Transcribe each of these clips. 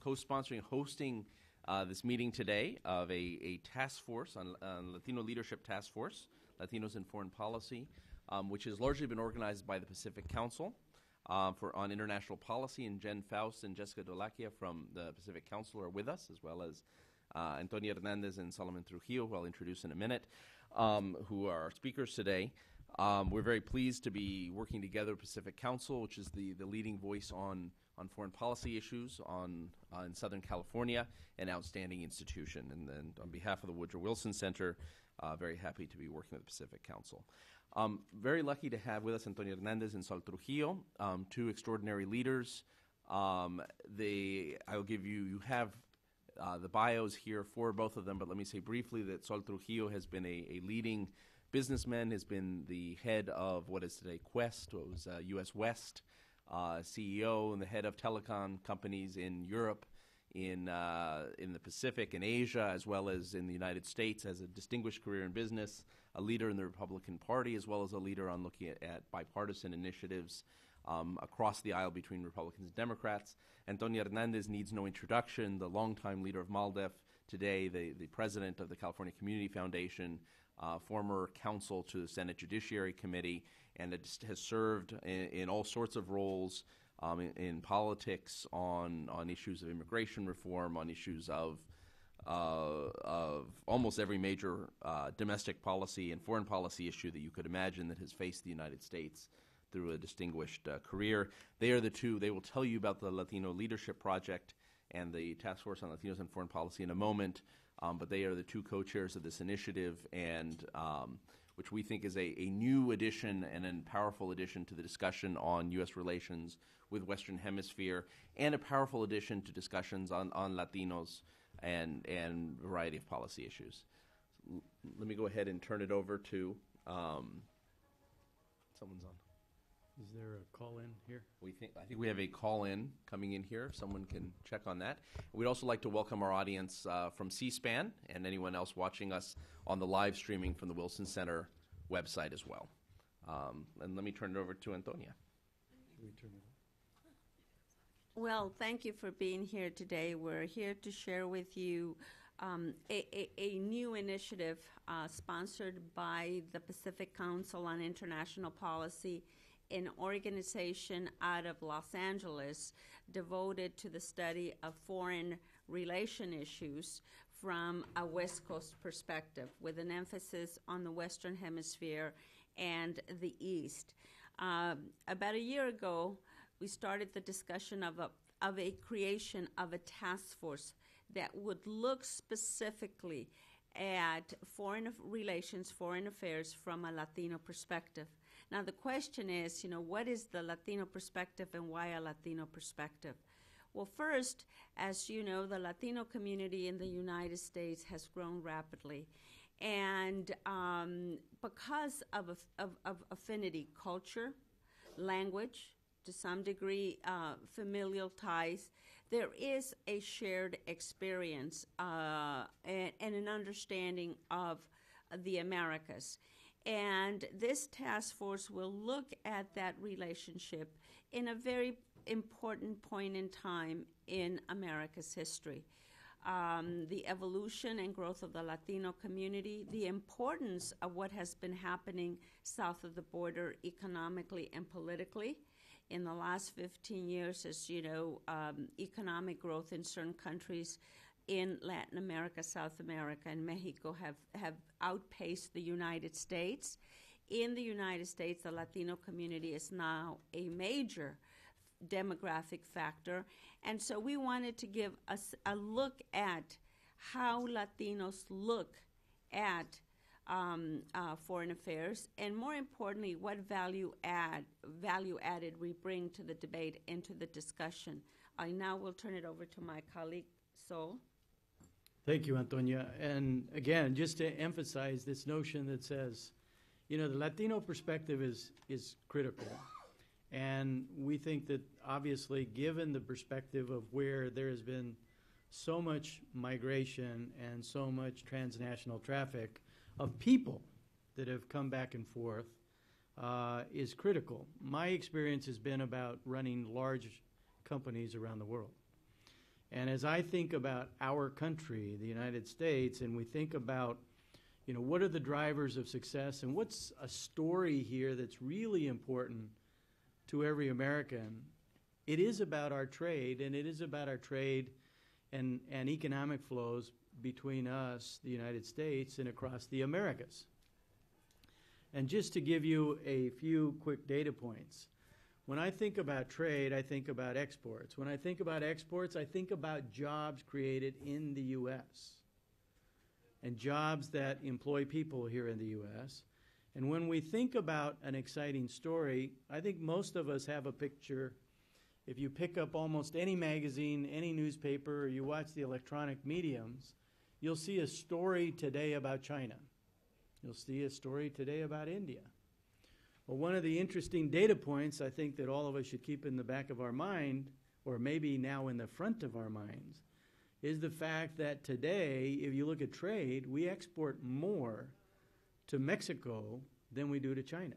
co-sponsoring, hosting this meeting today of a task force, on Latino Leadership Task Force, Latinos in Foreign Policy, which has largely been organized by the Pacific Council on International Policy, and Jen Faust and Jessica Dolakia from the Pacific Council are with us, as well as Antonia Hernandez and Solomon Trujillo, who I'll introduce in a minute, who are our speakers today. We're very pleased to be working together with Pacific Council, which is the leading voice on foreign policy issues in Southern California, an outstanding institution. And on behalf of the Woodrow Wilson Center, very happy to be working with the Pacific Council. Very lucky to have with us Antonia Hernandez and Sol Trujillo, two extraordinary leaders. You have the bios here for both of them, but let me say briefly that Sol Trujillo has been a leading businessman, has been the head of what is today Quest, what was U.S. West, CEO and the head of telecom companies in Europe, in the Pacific, in Asia, as well as in the United States, has a distinguished career in business, a leader in the Republican Party, as well as a leader on looking at bipartisan initiatives across the aisle between Republicans and Democrats. Antonia Hernandez needs no introduction, the longtime leader of MALDEF, today the president of the California Community Foundation, former counsel to the Senate Judiciary Committee, and has served in all sorts of roles in politics, on issues of immigration reform, on issues of almost every major domestic policy and foreign policy issue that you could imagine that has faced the United States through a distinguished career. They are the two. They will tell you about the Latino Leadership Project and the Task Force on Latinos and Foreign Policy in a moment, but they are the two co-chairs of this initiative, and which we think is a new addition and a powerful addition to the discussion on U.S. relations with Western Hemisphere, and a powerful addition to discussions on Latinos and a variety of policy issues. Let me go ahead and turn it over to someone's on. Is there a call-in here? I think we have a call-in coming in here. If someone can check on that. We'd also like to welcome our audience from C-SPAN and anyone else watching us on the live streaming from the Wilson Center website as well. And let me turn it over to Antonia. Should we turn it on? Well, thank you for being here today. We're here to share with you a new initiative sponsored by the Pacific Council on International Policy, an organization out of Los Angeles devoted to the study of foreign relation issues from a West Coast perspective, with an emphasis on the Western Hemisphere and the East. About a year ago, we started the discussion of a creation of a task force that would look specifically at foreign relations, foreign affairs from a Latino perspective. Now, the question is, what is the Latino perspective and why a Latino perspective? Well, first, as you know, the Latino community in the United States has grown rapidly. And because of affinity, culture, language, to some degree familial ties, there is a shared experience and an understanding of the Americas. And this task force will look at that relationship in a very important point in time in America's history. The evolution and growth of the Latino community, the importance of what has been happening south of the border economically and politically. In the last 15 years, as you know, economic growth in certain countries in Latin America, South America, and Mexico have outpaced the United States. In the United States, the Latino community is now a major demographic factor. And so we wanted to give us a look at how Latinos look at foreign affairs, and more importantly, what value added we bring to the debate and to the discussion. I now will turn it over to my colleague, Sol. Thank you, Antonia. And again, just to emphasize this notion that says, the Latino perspective is critical. And we think that obviously, given the perspective of where there has been so much migration and so much transnational traffic of people that have come back and forth, is critical. My experience has been about running large companies around the world. And as I think about our country, the United States, and we think about, what are the drivers of success and what's a story here that's really important to every American, it is about our trade, and it is about our trade and economic flows between us, the United States, and across the Americas. And just to give you a few quick data points, when I think about trade, I think about exports. When I think about exports, I think about jobs created in the U.S. and jobs that employ people here in the U.S. And when we think about an exciting story, I think most of us have a picture. If you pick up almost any magazine, any newspaper, or you watch the electronic mediums, you'll see a story today about China. You'll see a story today about India. Well, one of the interesting data points I think that all of us should keep in the back of our mind, or maybe now in the front of our minds, is the fact that today, if you look at trade, we export more to Mexico than we do to China.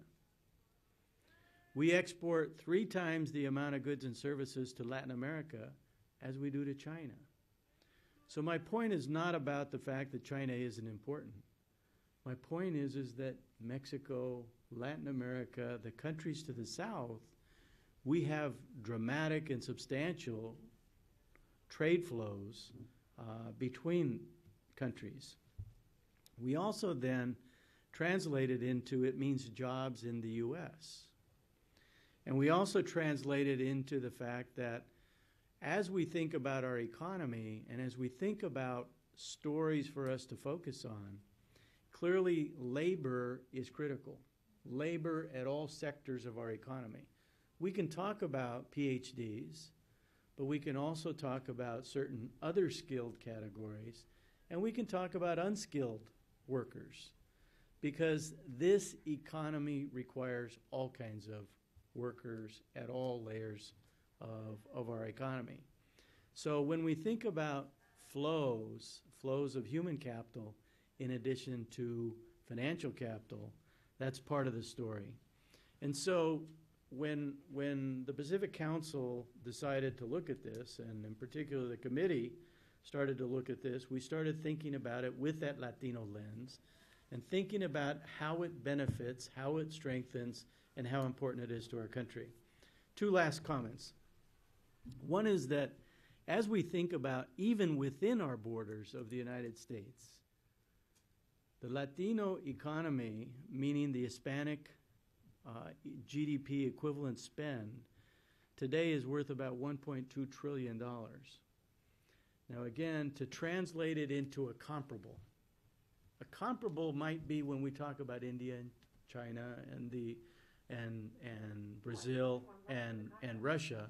We export 3 times the amount of goods and services to Latin America as we do to China. So my point is not about the fact that China isn't important. My point is that Mexico, Latin America, the countries to the south, we have dramatic and substantial trade flows between countries. We also then translate it into, it means jobs in the U.S. And we also translate it into the fact that as we think about our economy and as we think about stories for us to focus on, clearly labor is critical. Labor at all sectors of our economy. We can talk about PhDs, but we can also talk about certain other skilled categories, and we can talk about unskilled workers, because this economy requires all kinds of workers at all layers of our economy. So when we think about flows of human capital in addition to financial capital, that's part of the story. And so when the Pacific Council decided to look at this, and in particular the committee started to look at this, we started thinking about it with that Latino lens and thinking about how it benefits, how it strengthens, and how important it is to our country. 2 last comments. One is that as we think about even within our borders of the United States, the Latino economy, meaning the Hispanic GDP equivalent spend, today is worth about $1.2 trillion. Now again, to translate it into a comparable might be when we talk about India and China and Brazil and Russia.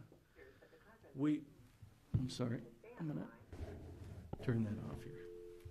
I'm sorry, I'm gonna turn that off here.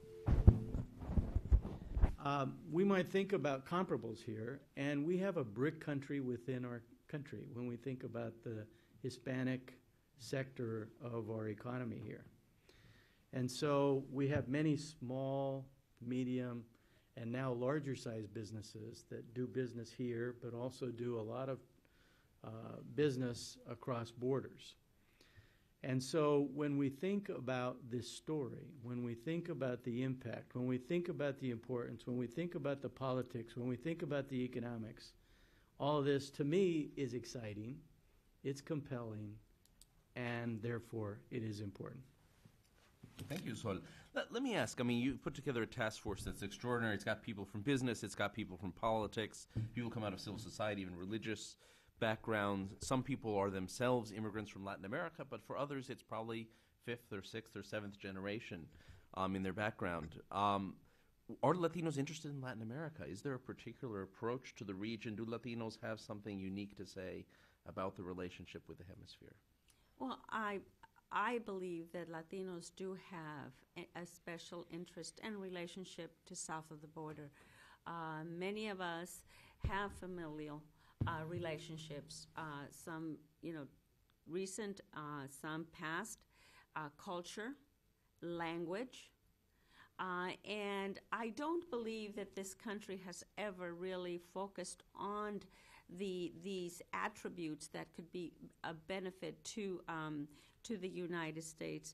We might think about comparables here, and we have a BRIC country within our country when we think about the Hispanic sector of our economy here. And so we have many small, medium, and now larger sized businesses that do business here, but also do a lot of business across borders. And so when we think about this story, when we think about the impact, when we think about the importance, when we think about the politics, when we think about the economics, all of this to me is exciting, it's compelling, and therefore it is important. Thank you, Sol. Let me ask, you put together a task force that's extraordinary. It's got people from business, it's got people from politics, people come out of civil society, even religious backgrounds. Some people are themselves immigrants from Latin America, but for others it's probably 5th or 6th or 7th generation in their background. Are Latinos interested in Latin America? Is there a particular approach to the region? Do Latinos have something unique to say about the relationship with the hemisphere? Well, I believe that Latinos do have a special interest and relationship to south of the border. Many of us have familial relationships, some recent, some past, culture, language, and I don't believe that this country has ever really focused on these attributes that could be a benefit to the United States.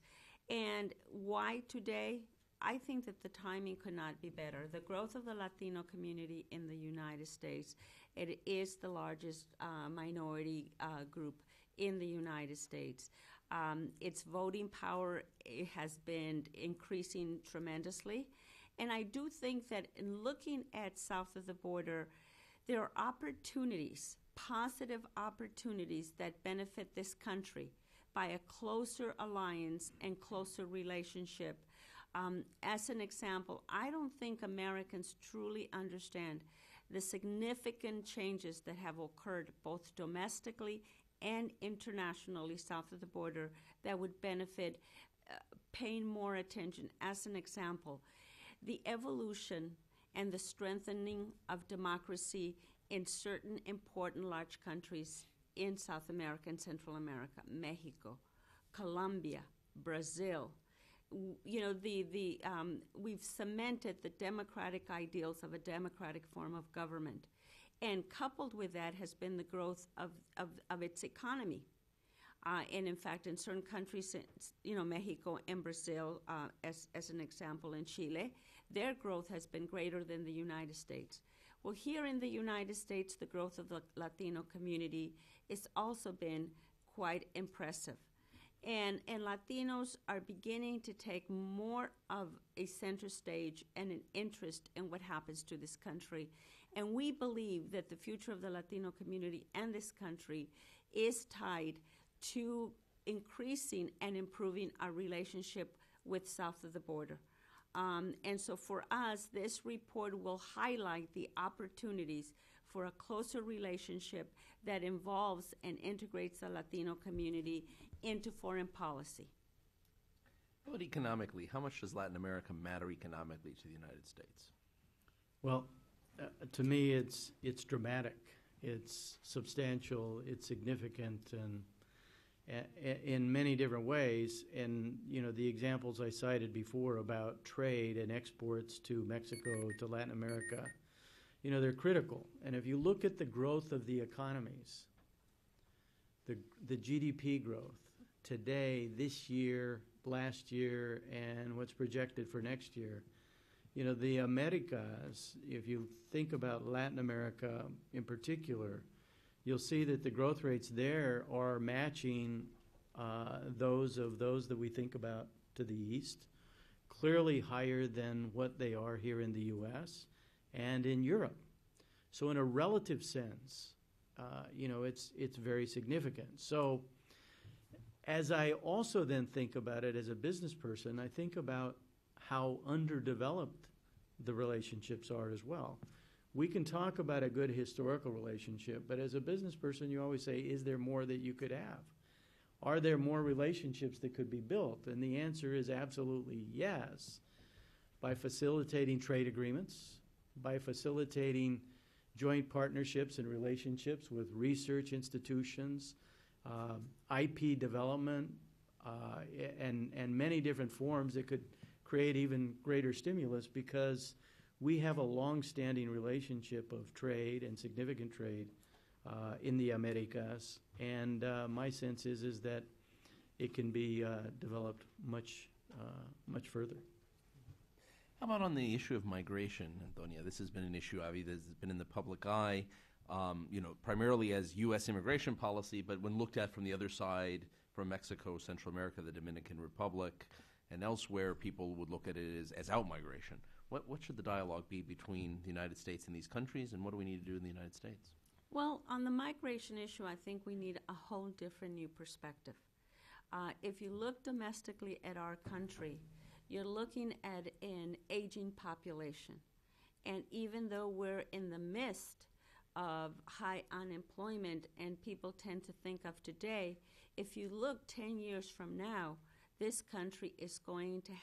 And why today? I think that the timing could not be better. The growth of the Latino community in the United States, it is the largest minority group in the United States. Its voting power has been increasing tremendously. And I do think that in looking at south of the border, there are opportunities, positive opportunities that benefit this country by a closer alliance and closer relationship. As an example, I don't think Americans truly understand the significant changes that have occurred both domestically and internationally south of the border that would benefit paying more attention. As an example, the evolution and the strengthening of democracy in certain important large countries in South America and Central America, Mexico, Colombia, Brazil. You know, we've cemented the democratic ideals of a democratic form of government. And coupled with that has been the growth of its economy. And in fact, in certain countries, you know, Mexico and Brazil, as an example, in Chile, their growth has been greater than the United States. Well, here in the United States, the growth of the Latino community has also been quite impressive. And Latinos are beginning to take more of a center stage and an interest in what happens to this country. And we believe that the future of the Latino community and this country is tied to increasing and improving our relationship with south of the border. And so for us, this report will highlight the opportunities for a closer relationship that involves and integrates the Latino community into foreign policy. How about economically? How much does Latin America matter economically to the United States? Well, to me, it's dramatic, it's substantial, it's significant, and in many different ways. And you know, the examples I cited before about trade and exports to Mexico, to Latin America, you know, they're critical. And if you look at the growth of the economies, the GDP growth today, this year, last year, and what's projected for next year, you know, the Americas, if you think about Latin America in particular, you'll see that the growth rates there are matching those that we think about to the east, clearly higher than what they are here in the U.S. and in Europe. So in a relative sense, you know, it's very significant. So as I also then think about it as a business person, I think about how underdeveloped the relationships are as well. We can talk about a good historical relationship, but as a business person, you always say, is there more that you could have? Are there more relationships that could be built? And the answer is absolutely yes, by facilitating trade agreements, by facilitating joint partnerships and relationships with research institutions, IP development, and many different forms that could create even greater stimulus, because we have a long-standing relationship of trade and significant trade in the Americas, and my sense is that it can be developed much further. How about on the issue of migration, Antonia? This has been an issue, Avi, that has been in the public eye, you know, primarily as U.S. immigration policy, but when looked at from the other side, from Mexico, Central America, the Dominican Republic, and elsewhere, people would look at it as out-migration. What should the dialogue be between the United States and these countries, and what do we need to do in the United States? Well, on the migration issue, I think we need a whole different new perspective. If you look domestically at our country, you're looking at an aging population. And even though we're in the midst of high unemployment and people tend to think of today, if you look 10 years from now, this country is going to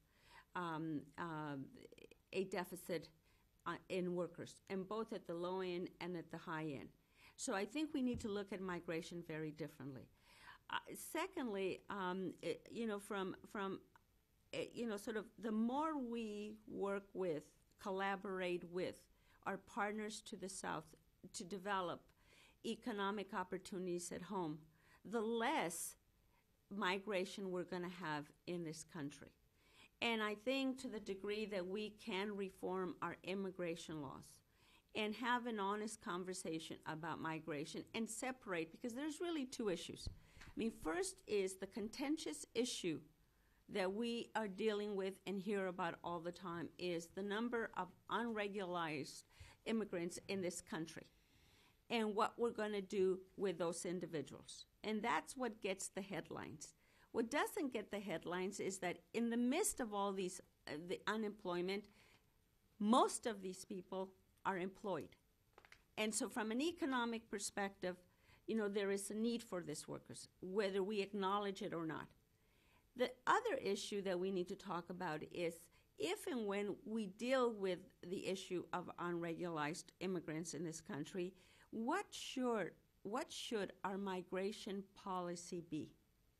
have a deficit in workers, and both at the low end and at the high end. So I think we need to look at migration very differently. Secondly, you know, from you know, sort of the more we work with, collaborate with our partners to the south to develop economic opportunities at home, the less migration we're going to have in this country. And I think to the degree that we can reform our immigration laws and have an honest conversation about migration and separate, because there's really two issues. I mean, first is the contentious issue that we are dealing with and hear about all the time is the number of unregularized immigrants in this country and what we're going to do with those individuals. And that's what gets the headlines. What doesn't get the headlines is that in the midst of all these, the unemployment, most of these people are employed. And so from an economic perspective, there is a need for these workers, whether we acknowledge it or not. The other issue that we need to talk about is if and when we deal with the issue of unregularized immigrants in this country, what should our migration policy be?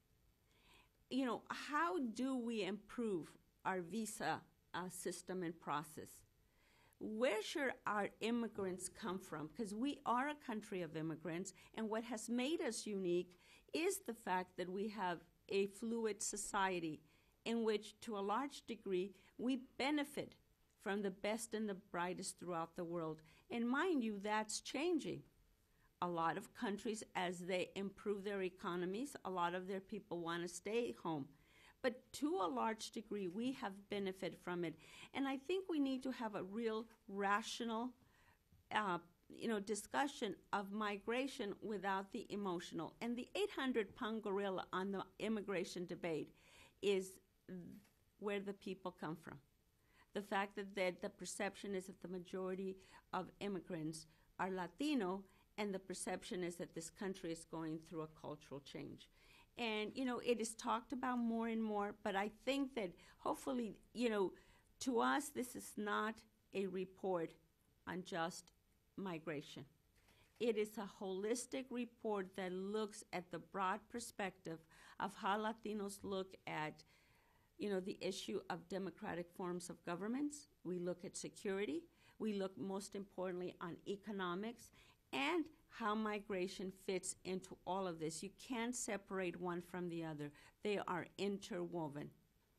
How do we improve our visa system and process? Where should our immigrants come from? Because we are a country of immigrants, and what has made us unique is the fact that we have a fluid society in which, to a large degree, we benefit from the best and the brightest throughout the world. And mind you, that's changing. A lot of countries, as they improve their economies, a lot of their people want to stay home. But to a large degree, we have benefited from it. And I think we need to have a real rational discussion of migration without the emotional. And the 800-pound gorilla on the immigration debate is where the people come from. The fact that the perception is that the majority of immigrants are Latino, and the perception is that this country is going through a cultural change. And, it is talked about more and more, but I think that hopefully, to us, this is not a report on just migration. It is a holistic report that looks at the broad perspective of how Latinos look at, the issue of democratic forms of governments. We look at security. We look most importantly on economics and how migration fits into all of this. You can't separate one from the other. They are interwoven.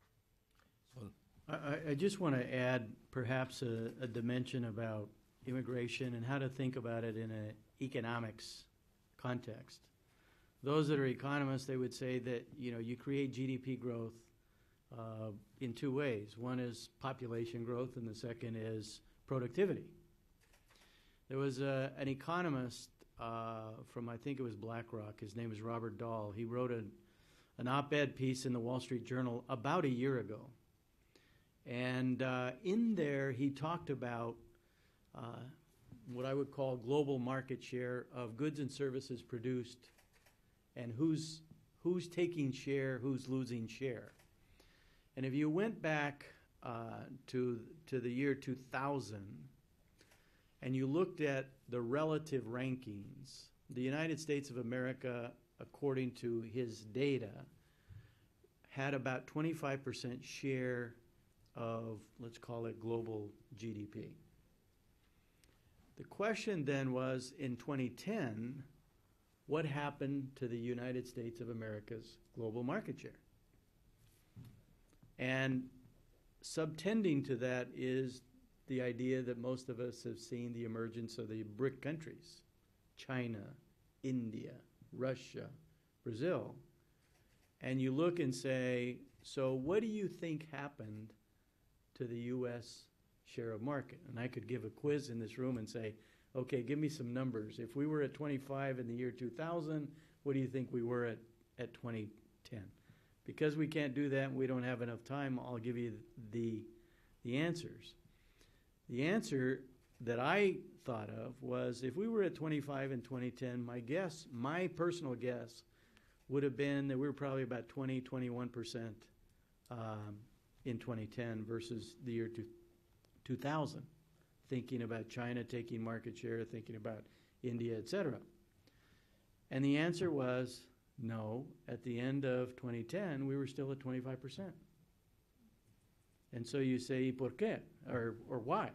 I just want to add perhaps a dimension about immigration and how to think about it in an economics context. Those that are economists, they would say that you create GDP growth in two ways. One is population growth, and the second is productivity. There was an economist from, I think it was BlackRock. His name is Robert Dahl. He wrote an op-ed piece in the Wall Street Journal about a year ago. And in there, he talked about what I would call global market share of goods and services produced and who's taking share, who's losing share. And if you went back to the year 2000, and you looked at the relative rankings, the United States of America, according to his data, had about 25% share of, let's call it, global GDP. The question then was, in 2010, what happened to the United States of America's global market share? And subtending to that is the idea that most of us have seen the emergence of the BRIC countries, China, India, Russia, Brazil. And you look and say, so what do you think happened to the U.S. share of market? And I could give a quiz in this room and say, okay, give me some numbers. If we were at 25 in the year 2000, what do you think we were at 2010? Because we can't do that and we don't have enough time, I'll give you the answers. The answer that I thought of was if we were at 25 in 2010, my personal guess would have been that we were probably about 20, 21% in 2010 versus the year 2000, thinking about China taking market share, thinking about India, et cetera. And the answer was no. At the end of 2010, we were still at 25%. And so you say, ¿por qué? Or why?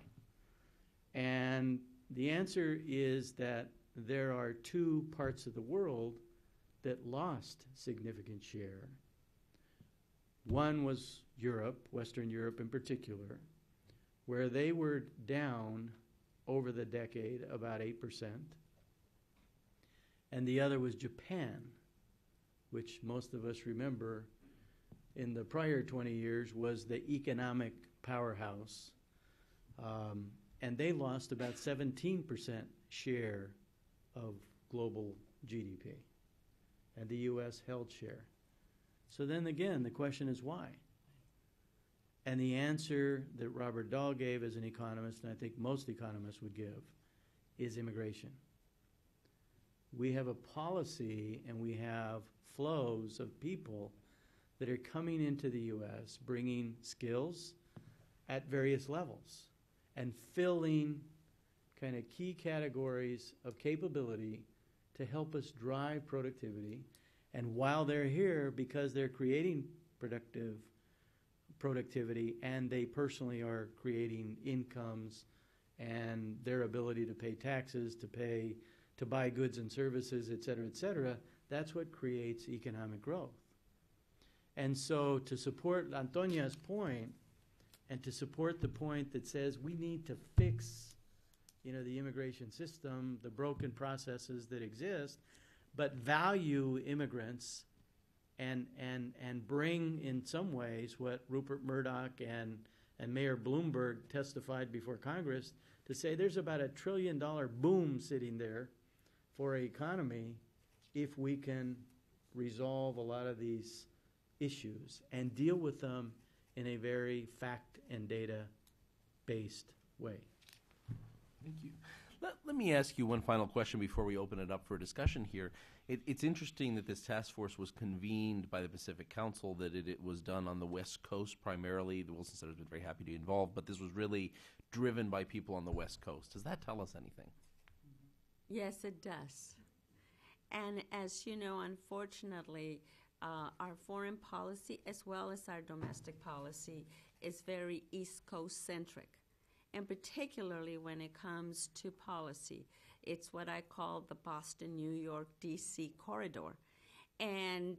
And the answer is that there are two parts of the world that lost significant share. One was Europe, Western Europe in particular, where they were down over the decade about 8%. And the other was Japan, which most of us remember in the prior 20 years was the economic powerhouse. And they lost about 17% share of global GDP. And the U.S. held share. So then again, the question is why? And the answer that Robert Dahl gave as an economist, and I think most economists would give, is immigration. We have a policy and we have flows of people that are coming into the U.S. bringing skills at various levels and filling kind of key categories of capability to help us drive productivity. And while they're here, because they're creating productivity and they personally are creating incomes and their ability to pay taxes, to buy goods and services, et cetera, that's what creates economic growth. And so to support Antonia's point and to support the point that says we need to fix the immigration system, the broken processes that exist, but value immigrants and bring in some ways what Rupert Murdoch and Mayor Bloomberg testified before Congress to say there's about $1 trillion boom sitting there for our economy if we can resolve a lot of these issues and deal with them in a very fact and data-based way. Thank you. Let me ask you one final question before we open it up for discussion here. It's interesting that this task force was convened by the Pacific Council, that it was done on the West Coast primarily. The Wilson Center has been very happy to be involved, but this was really driven by people on the West Coast. Does that tell us anything? Yes, it does. And as you know, unfortunately, our foreign policy as well as our domestic policy is very East Coast centric. And particularly when it comes to policy, it's what I call the Boston, New York, D.C. corridor. And,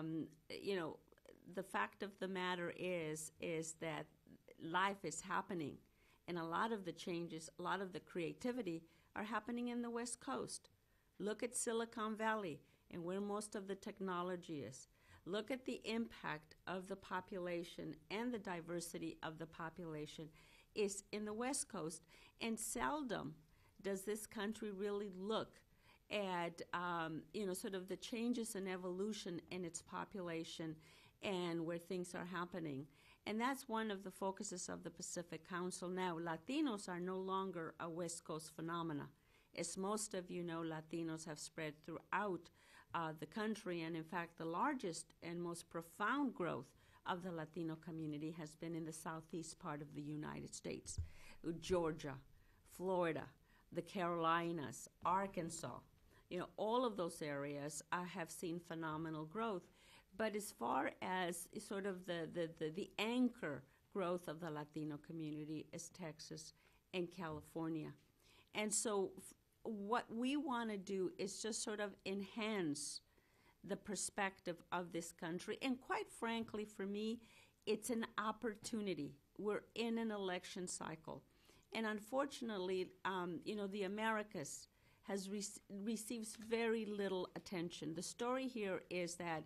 the fact of the matter is that life is happening. And a lot of the changes, a lot of the creativity are happening in the West Coast. Look at Silicon Valley and where most of the technology is. Look at the impact of the population and the diversity of the population is in the West Coast, and seldom does this country really look at, sort of the changes and evolution in its population and where things are happening. And that's one of the focuses of the Pacific Council now. Latinos are no longer a West Coast phenomena. As most of you know, Latinos have spread throughout the country, and in fact, the largest and most profound growth of the Latino community has been in the southeast part of the United States. Georgia, Florida, the Carolinas, Arkansas, all of those areas have seen phenomenal growth. But as far as sort of the anchor growth of the Latino community is Texas and California. And so what we want to do is just sort of enhance the perspective of this country. And quite frankly, for me, it's an opportunity. We're in an election cycle. And unfortunately, the Americas receives very little attention. The story here is that,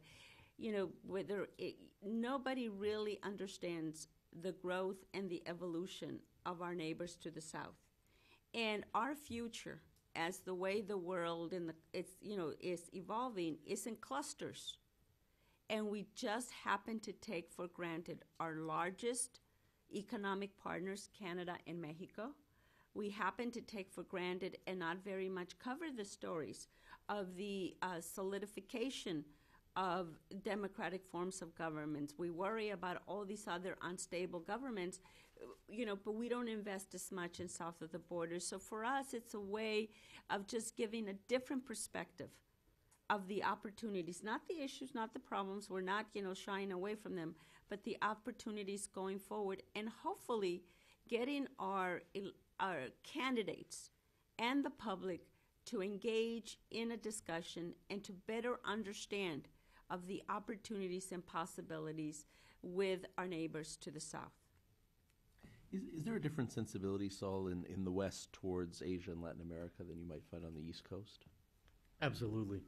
nobody really understands the growth and the evolution of our neighbors to the south. And our future, as the way the world is evolving, is in clusters. And we just happen to take for granted our largest economic partners, Canada and Mexico. We happen to take for granted and not very much cover the stories of the solidification of democratic forms of governments. We worry about all these other unstable governments, but we don't invest as much in south of the border. So for us, it's a way of just giving a different perspective of the opportunities, not the issues, not the problems. We're not, shying away from them, but the opportunities going forward, and hopefully getting our candidates and the public to engage in a discussion and to better understand of the opportunities and possibilities with our neighbors to the south. Is there a different sensibility, Saul, in the West towards Asia and Latin America than you might find on the East Coast? Absolutely.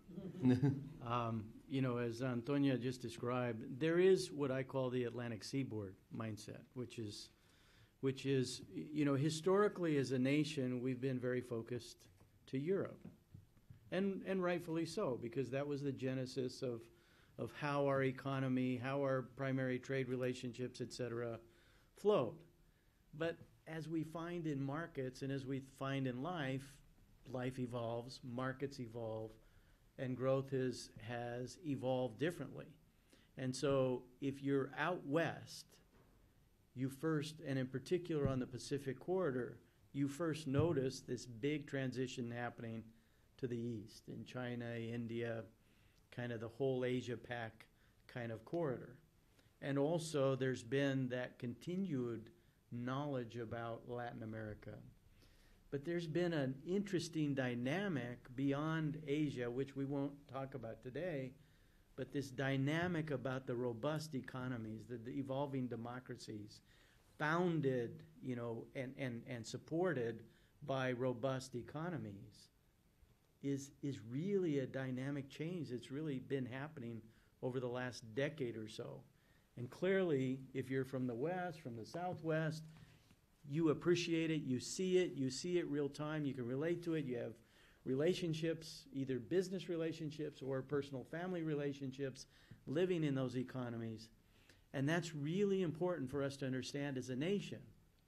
As Antonia just described, there is what I call the Atlantic Seaboard mindset, which is, historically as a nation, we've been very focused to Europe. And rightfully so, because that was the genesis of how our economy, how our primary trade relationships, et cetera, flowed. But as we find in markets and as we find in life evolves, markets evolve, and growth has evolved differently. And so if you're out west, you first, and in particular on the Pacific corridor, you first notice this big transition happening to the east in China, India, kind of the whole Asia-Pac kind of corridor. And also there's been that continued knowledge about Latin America. But there's been an interesting dynamic beyond Asia, which we won't talk about today, but this dynamic about the robust economies, the evolving democracies, founded, and supported by robust economies, is really a dynamic change that's really been happening over the last decade or so. And clearly, if you're from the West, from the Southwest, you appreciate it, you see it real time, you can relate to it, you have relationships, either business relationships or personal family relationships, living in those economies. And that's really important for us to understand as a nation,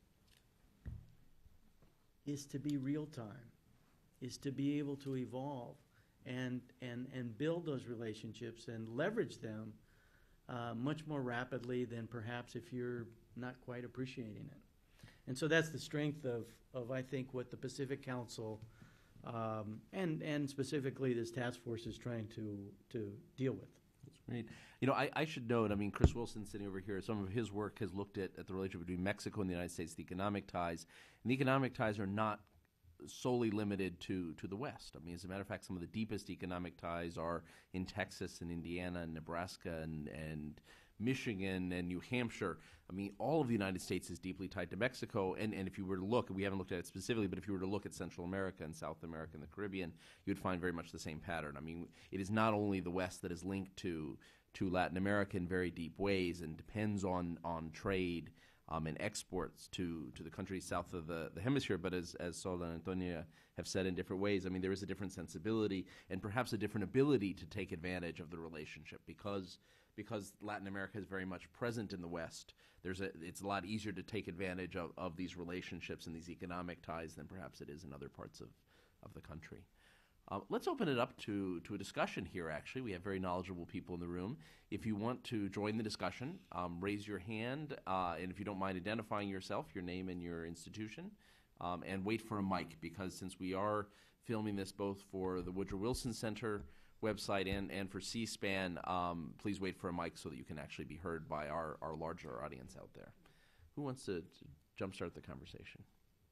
is to be real time, is to be able to evolve and build those relationships and leverage them much more rapidly than perhaps if you're not quite appreciating it. And so that's the strength of I think, what the Pacific Council and specifically this task force is trying to deal with. That's great. I should note, Chris Wilson sitting over here, some of his work has looked at the relationship between Mexico and the United States, the economic ties. And the economic ties are not solely limited to the West. As a matter of fact, some of the deepest economic ties are in Texas and Indiana and Nebraska and Michigan and New Hampshire. All of the United States is deeply tied to Mexico. And if you were to look, we haven't looked at it specifically, but if you were to look at Central America and South America and the Caribbean, you would find very much the same pattern. It is not only the West that is linked to Latin America in very deep ways and depends on trade and exports to the countries south of the hemisphere, but as Sol and Antonia have said in different ways, there is a different sensibility and perhaps a different ability to take advantage of the relationship because Latin America is very much present in the West. It's a lot easier to take advantage of these relationships and these economic ties than perhaps it is in other parts of the country. Let's open it up to a discussion here, actually. We have very knowledgeable people in the room. If you want to join the discussion, raise your hand, and if you don't mind identifying yourself, your name and your institution, and wait for a mic, because since we are filming this both for the Woodrow Wilson Center website and for C-SPAN, please wait for a mic so that you can actually be heard by our larger audience out there. Who wants to jumpstart the conversation?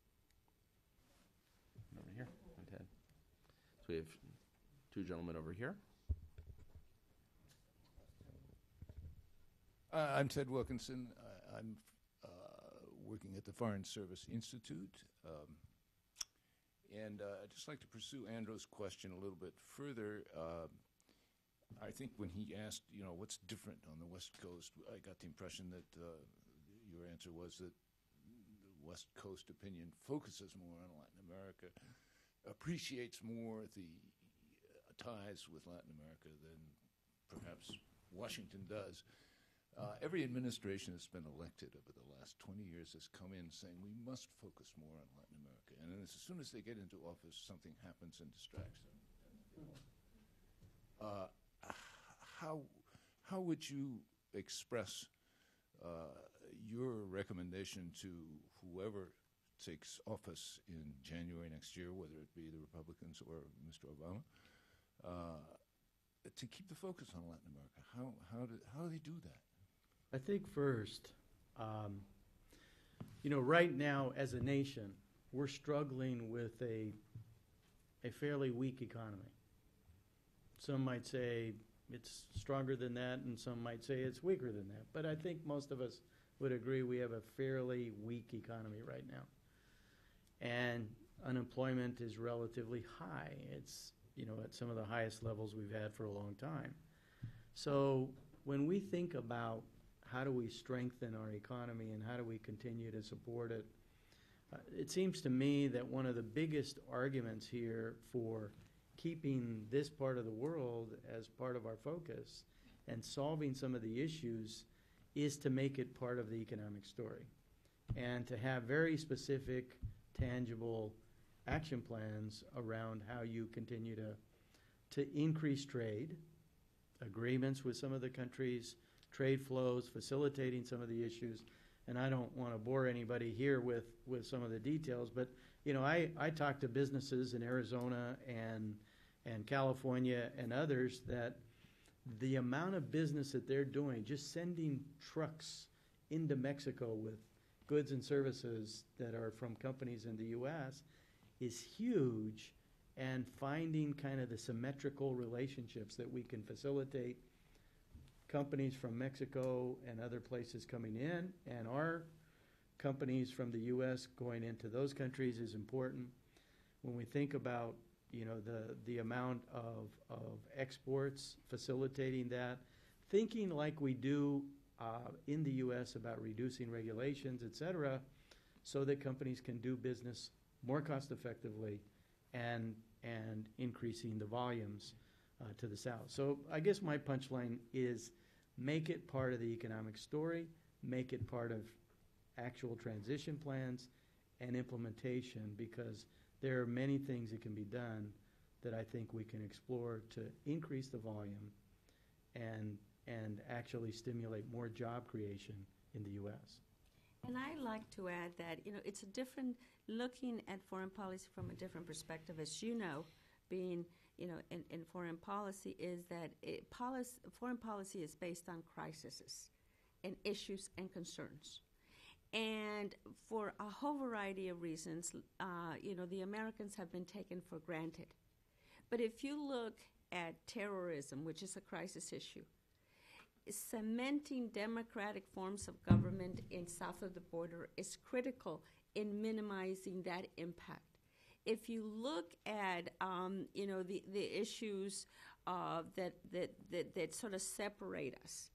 Over here. Ted. So we have two gentlemen over here. I'm Ted Wilkinson. I'm working at the Foreign Service Institute. And I'd just like to pursue Andrew's question a little bit further. I think when he asked, what's different on the West Coast, I got the impression that your answer was that the West Coast opinion focuses more on Latin America, appreciates more the ties with Latin America than perhaps Washington does. Every administration that's been elected over the last 20 years has come in saying we must focus more on Latin America. And then as soon as they get into office, something happens and distracts them. How would you express your recommendation to whoever takes office in January next year, whether it be the Republicans or Mr. Obama, to keep the focus on Latin America? How do they do that? I think first, right now as a nation, we're struggling with a a fairly weak economy. Some might say it's stronger than that, and some might say it's weaker than that. But I think most of us would agree we have a fairly weak economy right now. And unemployment is relatively high. It's, at some of the highest levels we've had for a long time. So when we think about how do we strengthen our economy and how do we continue to support it, it seems to me that one of the biggest arguments here for keeping this part of the world as part of our focus and solving some of the issues is to make it part of the economic story and to have very specific, tangible action plans around how you continue to increase trade, agreements with some of the countries, trade flows, facilitating some of the issues. And I don't want to bore anybody here with some of the details, but I talk to businesses in Arizona and California and others that the amount of business that they're doing, just sending trucks into Mexico with goods and services that are from companies in the U.S. is huge, and finding kind of the symmetrical relationships that we can facilitate companies from Mexico and other places coming in, and our companies from the U.S. going into those countries is important. When we think about the amount of exports, facilitating that, thinking like we do in the U.S. about reducing regulations, et cetera, so that companies can do business more cost effectively and increasing the volumes to the south. So I guess my punchline is make it part of the economic story, make it part of actual transition plans and implementation, because there are many things that can be done that I think we can explore to increase the volume and actually stimulate more job creation in the U.S. And I like to add that, it's a different, looking at foreign policy from a different perspective, as you know, being, in foreign policy, is that foreign policy is based on crises and issues and concerns. And for a whole variety of reasons, the Americans have been taken for granted. But if you look at terrorism, which is a crisis issue, cementing democratic forms of government in south of the border is critical in minimizing that impact. If you look at the issues that sort of separate us,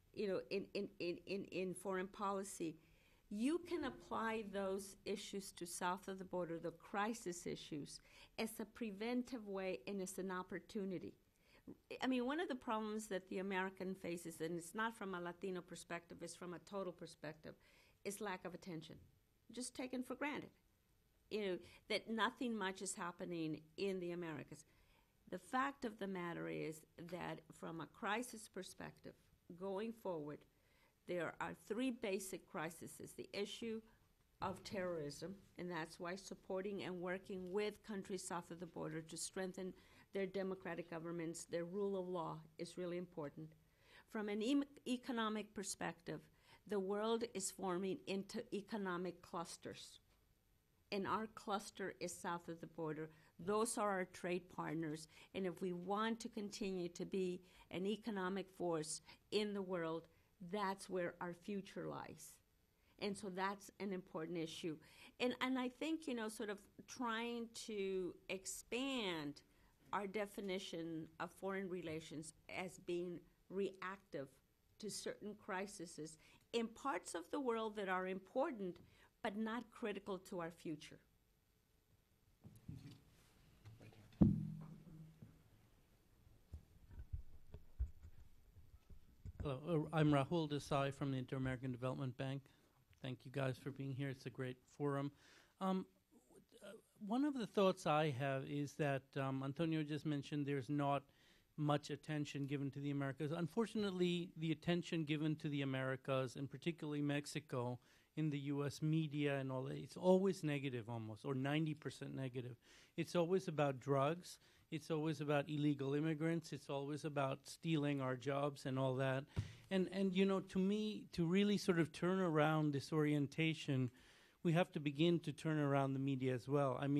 in foreign policy, you can apply those issues to south of the border, the crisis issues, as a preventive way and as an opportunity. I mean, one of the problems that the American faces, and it's not from a Latino perspective, it's from a total perspective, is lack of attention. Just taken for granted. That nothing much is happening in the Americas. The fact of the matter is that from a crisis perspective, going forward, there are three basic crises. The issue of terrorism, and that's why supporting and working with countries south of the border to strengthen their democratic governments, their rule of law is really important. From an economic perspective, the world is forming into economic clusters. And our cluster is south of the border. Those are our trade partners. And if we want to continue to be an economic force in the world, that's where our future lies. And so that's an important issue. And I think, sort of trying to expand our definition of foreign relations as being reactive to certain crises in parts of the world that are important but not critical to our future. Hello, I'm Rahul Desai from the Inter-American Development Bank. Thank you guys for being here. It's a great forum. One of the thoughts I have is that Antonio just mentioned there's not much attention given to the Americas. Unfortunately, the attention given to the Americas, and particularly Mexico, in the U.S. media and all that, it's always negative almost, or 90% negative. It's always about drugs. It's always about illegal immigrants. It's always about stealing our jobs and all that. And to me, to really sort of turn around this orientation, we have to begin to turn around the media as well. I mean,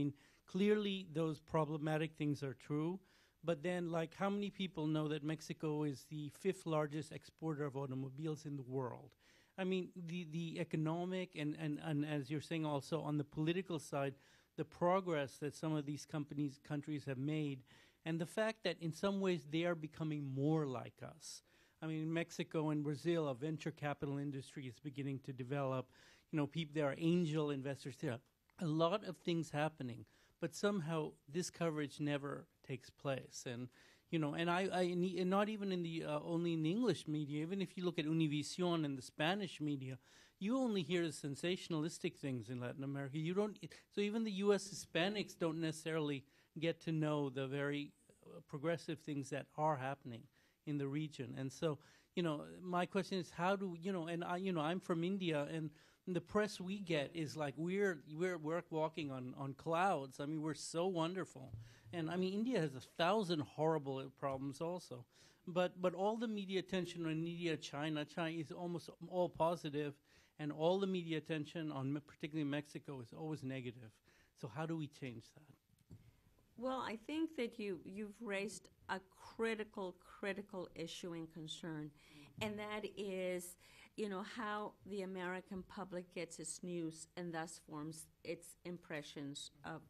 clearly those problematic things are true. But then, like, how many people know that Mexico is the 5th largest exporter of automobiles in the world? I mean, the economic and as you're saying also on the political side, the progress that some of these countries have made, and the fact that in some ways they are becoming more like us. I mean, in Mexico and Brazil, a venture capital industry is beginning to develop. You know, there are angel investors there. A lot of things happening, but somehow this coverage never takes place. And you know, and and not even in the only in the English media. Even if you look at Univision and the Spanish media, you only hear the sensationalistic things in Latin America. You don't. So even the U.S. Hispanics don't necessarily get to know the very progressive things that are happening in the region. And so, you know, my question is, how do And I'm from India, and the press we get is like we're walking on clouds. I mean, we're so wonderful. And I mean, India has 1,000 horrible problems also, but all the media attention on India, China is almost all positive, and all the media attention on particularly Mexico is always negative. So how do we change that? Well, I think that you've raised a critical issue and concern, and that is, you know, how the American public gets its news and thus forms its impressions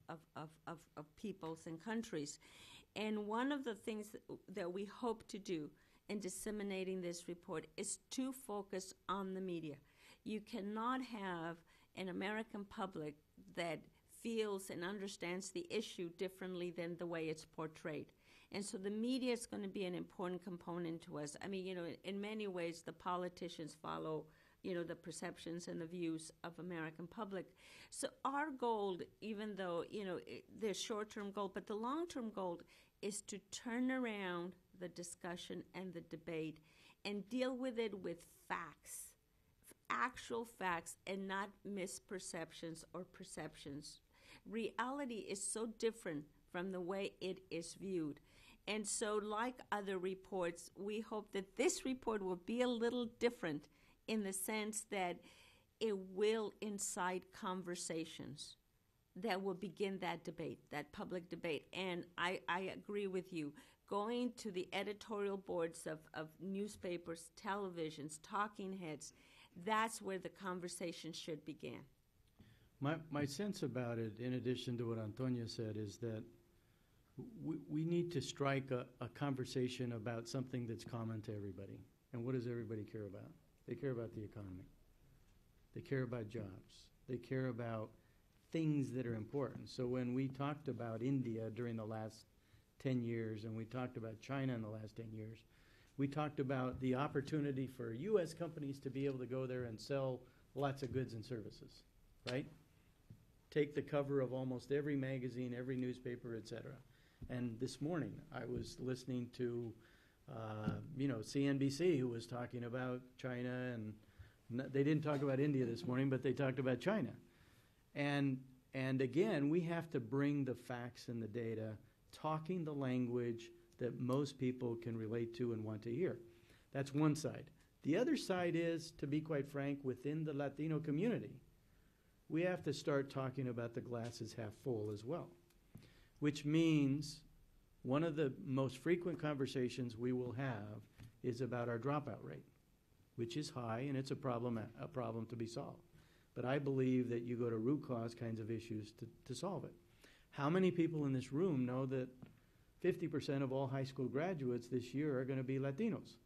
of peoples and countries. And one of the things that we hope to do in disseminating this report is to focus on the media. You cannot have an American public that feels and understands the issue differently than the way it's portrayed. And so the media is going to be an important component to us. I mean, you know, in many ways, the politicians follow, you know, the perceptions and the views of American public. So our goal, even though, you know, there's short-term goal, but the long-term goal is to turn around the discussion and the debate and deal with it with facts, actual facts, and not misperceptions or perceptions. Reality is so different from the way it is viewed. And so, like other reports, we hope that this report will be a little different in the sense that it will incite conversations that will begin that debate, that public debate. And I agree with you. Going to the editorial boards of newspapers, televisions, talking heads, that's where the conversation should begin. My sense about it, in addition to what Antonia said, is that we need to strike a conversation about something that's common to everybody. And what does everybody care about? They care about the economy. They care about jobs. They care about things that are important. So when we talked about India during the last 10 years and we talked about China in the last 10 years, we talked about the opportunity for U.S. companies to be able to go there and sell lots of goods and services, right? Take the cover of almost every magazine, every newspaper, et cetera. And this morning, I was listening to, CNBC, who was talking about China, and they didn't talk about India this morning, but they talked about China. And again, we have to bring the facts and the data, talking the language that most people can relate to and want to hear. That's one side. The other side is, to be quite frank, within the Latino community, we have to start talking about the glass is half full as well, which means one of the most frequent conversations we will have is about our dropout rate, which is high, and it's a problem to be solved. But I believe that you go to root cause kinds of issues to solve it. How many people in this room know that 50% of all high school graduates this year are going to be Latinos?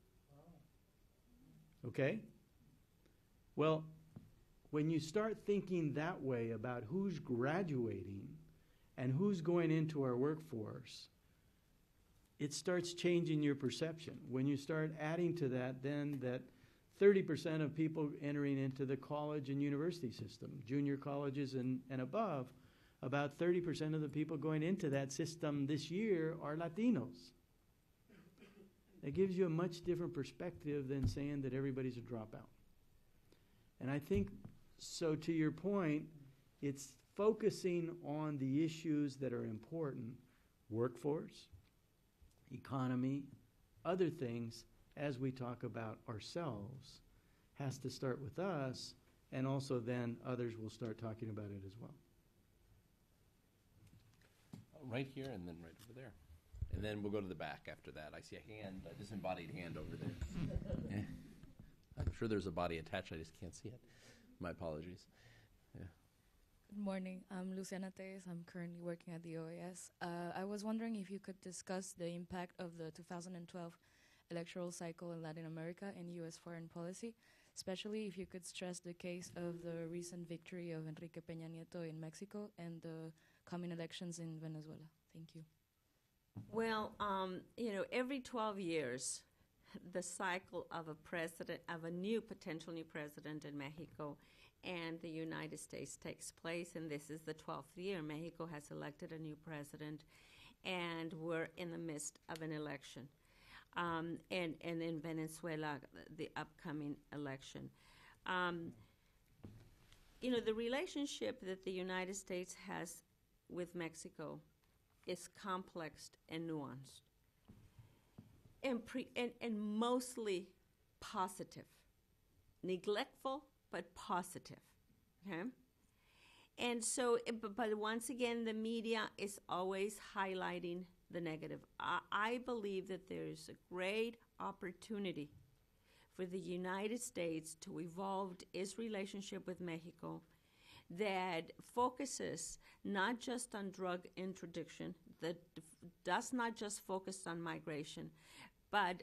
Okay? Well, when you start thinking that way about who's graduating and who's going into our workforce, it starts changing your perception. When you start adding to that, then that 30% of people entering into the college and university system, junior colleges and above, about 30% of the people going into that system this year are Latinos. That gives you a much different perspective than saying that everybody's a dropout. And I think, so to your point, it's focusing on the issues that are important, workforce, economy, other things, as we talk about ourselves, has to start with us, and also then others will start talking about it as well. right here and then right over there. And then we'll go to the back after that. I see a hand, a disembodied hand over there. Yeah. I'm sure there's a body attached. I just can't see it. My apologies. Yeah. Good morning. I'm Luciana Tejes. I'm currently working at the OAS. I was wondering if you could discuss the impact of the 2012 electoral cycle in Latin America and U.S. foreign policy, especially if you could stress the case of the recent victory of Enrique Peña Nieto in Mexico and the coming elections in Venezuela. Thank you. Well, every 12 years, the cycle of a potential new president in Mexico and the United States takes place, and this is the 12th year. Mexico has elected a new president, and we're in the midst of an election. And in Venezuela, the upcoming election. The relationship that the United States has with Mexico is complex and nuanced, and mostly positive, neglectful but positive. Okay, and so, but once again, the media is always highlighting the negative. I believe that there's a great opportunity for the United States to evolve its relationship with Mexico that focuses not just on drug interdiction, that does not just focus on migration, but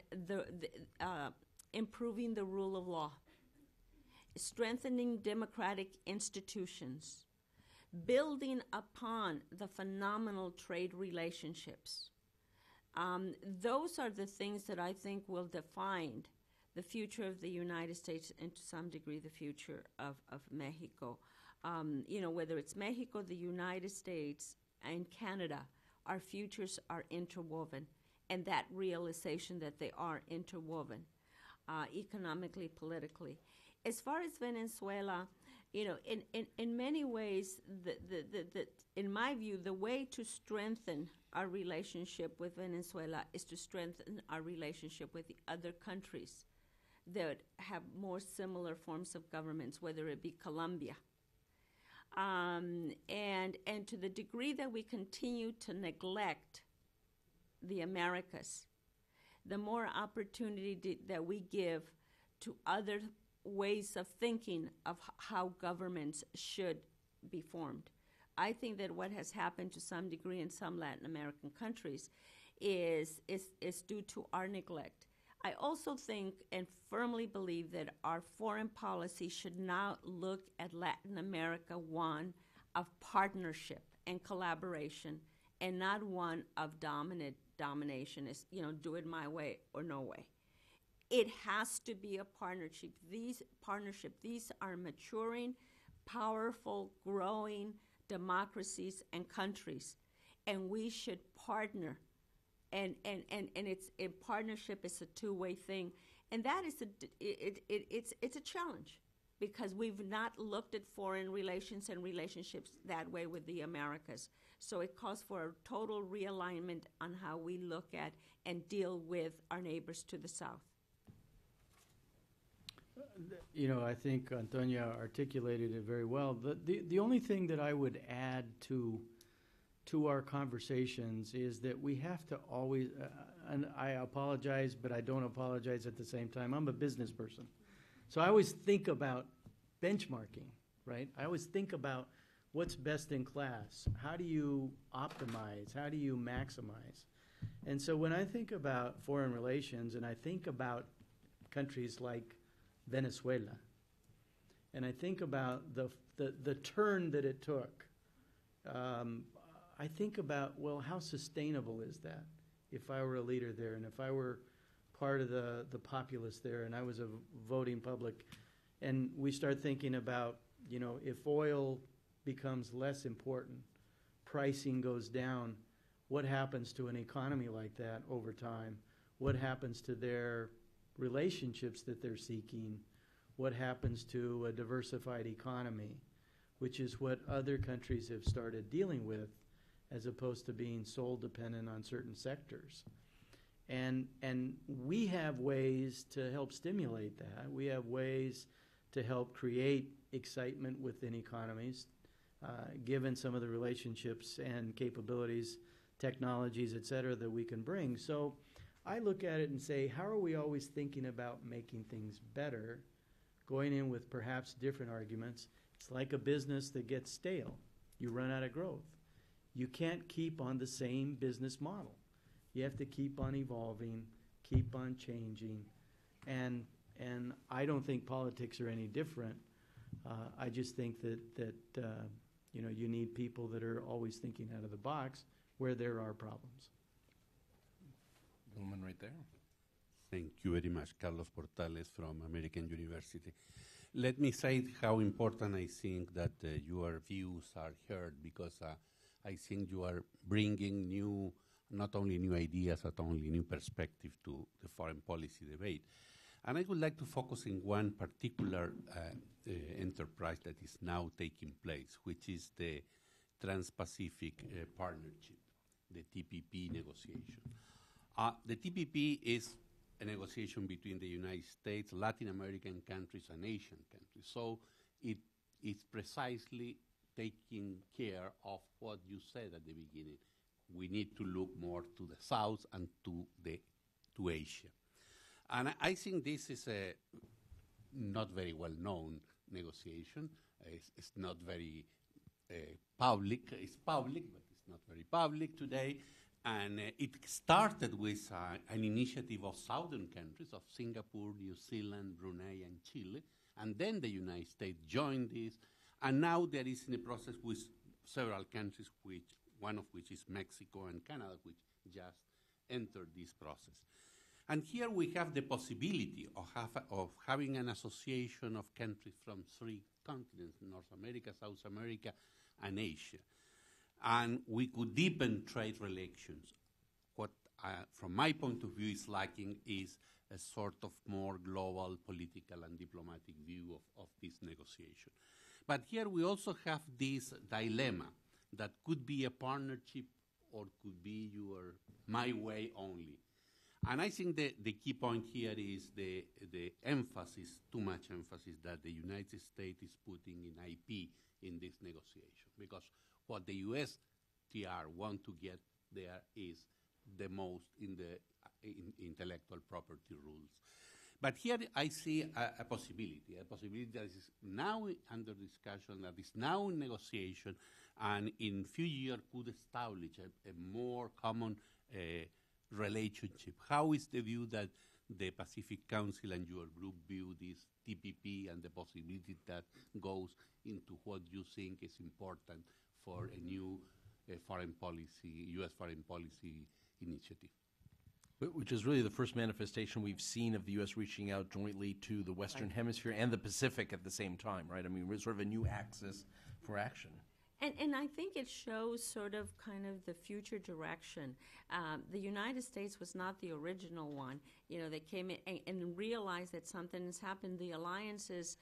improving the rule of law, strengthening democratic institutions, building upon the phenomenal trade relationships. Those are the things that I think will define the future of the United States and to some degree the future of Mexico. Whether it's Mexico, the United States, and Canada, our futures are interwoven, and that realization that they are interwoven economically, politically. As far as Venezuela, in many ways, in my view, the way to strengthen our relationship with Venezuela is to strengthen our relationship with the other countries that have more similar forms of governments, whether it be Colombia. And to the degree that we continue to neglect the Americas, the more opportunity that we give to other ways of thinking of how governments should be formed. I think that what has happened to some degree in some Latin American countries is due to our neglect. I also think and firmly believe that our foreign policy should now look at Latin America one of partnership and collaboration, and not one of domination. Is do it my way or no way. It has to be a partnership. These are maturing, powerful, growing democracies and countries, and we should partner. And it's a partnership is a two-way thing, and that is it's a challenge because we've not looked at foreign relations and relationships that way with the Americas. So it calls for a total realignment on how we look at and deal with our neighbors to the south. I think Antonia articulated it very well. The only thing that I would add to our conversations is that we have to always, and I apologize, but I don't apologize at the same time. I'm a business person. So I always think about benchmarking, right? I always think about what's best in class. How do you optimize? How do you maximize? And so when I think about foreign relations and I think about countries like Venezuela, and I think about the turn that it took, I think about, well, how sustainable is that if I were a leader there and if I were part of the populace there and I was a voting public, and we start thinking about, if oil becomes less important, pricing goes down, what happens to an economy like that over time? What happens to their relationships that they're seeking? What happens to a diversified economy, which is what other countries have started dealing with, as opposed to being sole dependent on certain sectors. And we have ways to help stimulate that. We have ways to help create excitement within economies, given some of the relationships and capabilities technologies, et cetera, that we can bring. So I look at it and say, how are we always thinking about making things better, going in with perhaps different arguments? It's like a business that gets stale. You run out of growth. You can't keep on the same business model. You have to keep on evolving, keep on changing, and I don't think politics are any different. I just think that you need people that are always thinking out of the box where there are problems. Woman right there. Thank you very much, Carlos Portales from American University. Let me say how important I think that your views are heard, because I think you are bringing not only new ideas, but only new perspective to the foreign policy debate. And I would like to focus in one particular enterprise that is now taking place, which is the Trans-Pacific Partnership, the TPP negotiation. The TPP is a negotiation between the United States, Latin American countries, and Asian countries. So it is precisely taking care of what you said at the beginning. We need to look more to the South and to Asia. And I think this is a not very well-known negotiation. It's not very public. It's public, but it's not very public today. And it started with an initiative of southern countries, of Singapore, New Zealand, Brunei, and Chile. And then the United States joined this. And now there is in a process with several countries, one of which is Mexico and Canada, which just entered this process. And here we have the possibility of having an association of countries from 3 continents, North America, South America, and Asia. And we could deepen trade relations. What, from my point of view, is lacking is a sort of more global political and diplomatic view of this negotiation. But here we also have this dilemma that could be a partnership or could be my way only. And I think the key point here is the emphasis, too much emphasis, that the United States is putting in IP in this negotiation. Because what the USTR want to get there is the most in the intellectual property rules. But here I see a possibility that is now under discussion, that is now in negotiation, and in few years could establish a more common relationship. How is the view that the Pacific Council and your group view this TPP and the possibility that goes into what you think is important for a new foreign policy, U.S. foreign policy initiative? Which is really the first manifestation we've seen of the U.S. reaching out jointly to the Western Hemisphere and the Pacific at the same time, right? I mean, we're sort of a new axis for action. And I think it shows sort of kind of the future direction. The United States was not the original one, that came in and realized that something has happened. The alliances,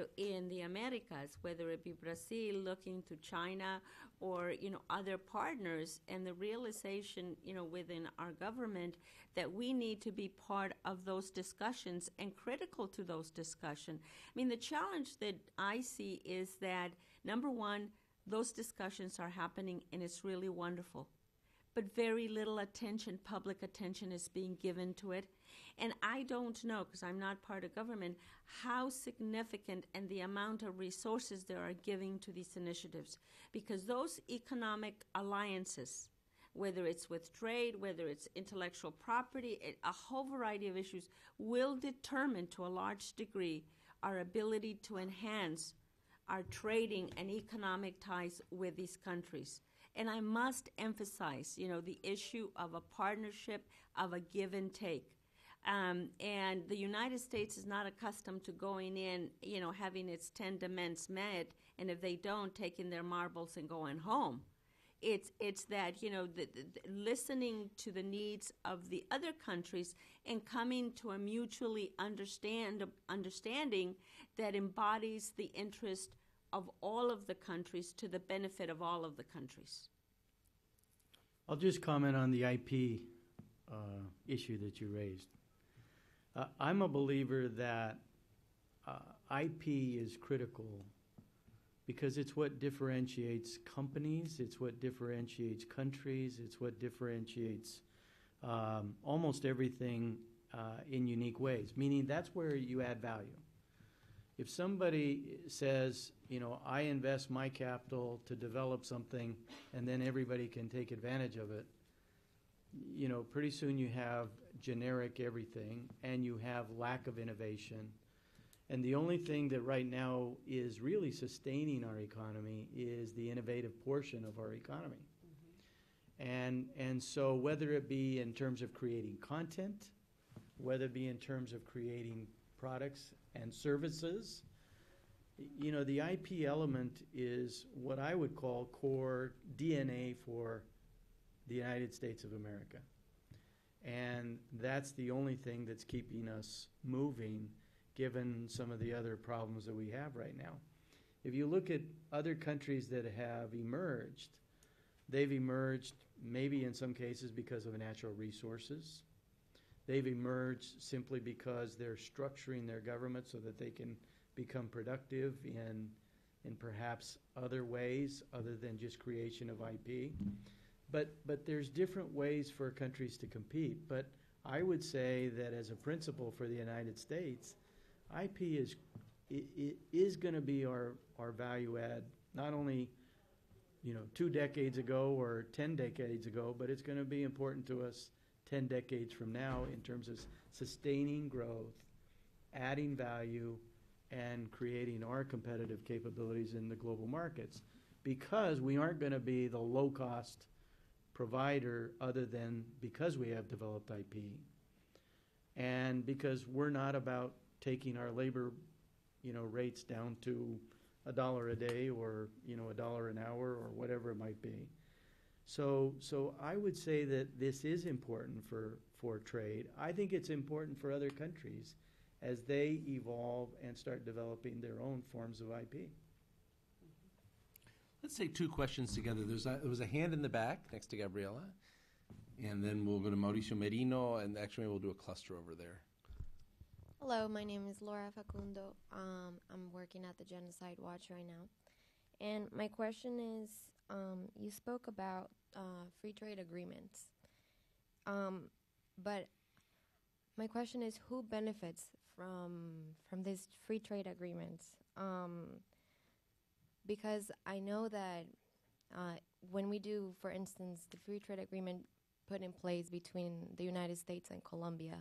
in the Americas, whether it be Brazil looking to China or, other partners, and the realization, within our government that we need to be part of those discussions and critical to those discussions. I mean, the challenge that I see is that, number one, those discussions are happening, and it's really wonderful. But very little attention, public attention, is being given to it. And I don't know, because I'm not part of government, how significant and the amount of resources they are giving to these initiatives. Because those economic alliances, whether it's with trade, whether it's intellectual property, a whole variety of issues, will determine to a large degree our ability to enhance our trading and economic ties with these countries. And I must emphasize, the issue of a partnership, of a give and take. And the United States is not accustomed to going in, having its 10 demands met, and if they don't, taking their marbles and going home. It's that, listening to the needs of the other countries and coming to a mutually understanding that embodies the interest of all of the countries to the benefit of all of the countries. I'll just comment on the IP issue that you raised. I'm a believer that IP is critical because it's what differentiates companies, it's what differentiates countries, it's what differentiates almost everything in unique ways, meaning that's where you add value. If somebody says, you know, I invest my capital to develop something and then everybody can take advantage of it, you know, pretty soon you have generic everything and you have lack of innovation. And the only thing that right now is really sustaining our economy is the innovative portion of our economy. And so whether it be in terms of creating content, whether it be in terms of creating products and services, you know, the IP element is what I would call core DNA for the United States of America. And that's the only thing that's keeping us moving, given some of the other problems that we have right now. If you look at other countries that have emerged, they've emerged maybe in some cases because of natural resources. They've emerged simply because they're structuring their government so that they can become productive in perhaps other ways other than just creation of IP. But there's different ways for countries to compete. But I would say that as a principle for the United States, IP is going to be our value add, not only, you know, 2 decades ago or 10 decades ago, but it's going to be important to us 10 decades from now in terms of sustaining growth, adding value, and creating our competitive capabilities in the global markets, because we aren't going to be the low-cost provider other than because we have developed IP, and because we're not about taking our labor, you know, rates down to $1 a day or, you know, $1 an hour or whatever it might be. So I would say that this is important for trade. I think it's important for other countries as they evolve and start developing their own forms of IP. Let's take 2 questions together. There was a hand in the back next to Gabriela, and then we'll go to Mauricio Merino, and actually we'll do a cluster over there. Hello, my name is Laura Facundo. I'm working at the Genocide Watch right now. And my question is, you spoke about free trade agreements. But my question is, who benefits from these free trade agreements? Because I know that when we do, for instance, the free trade agreement put in place between the United States and Colombia,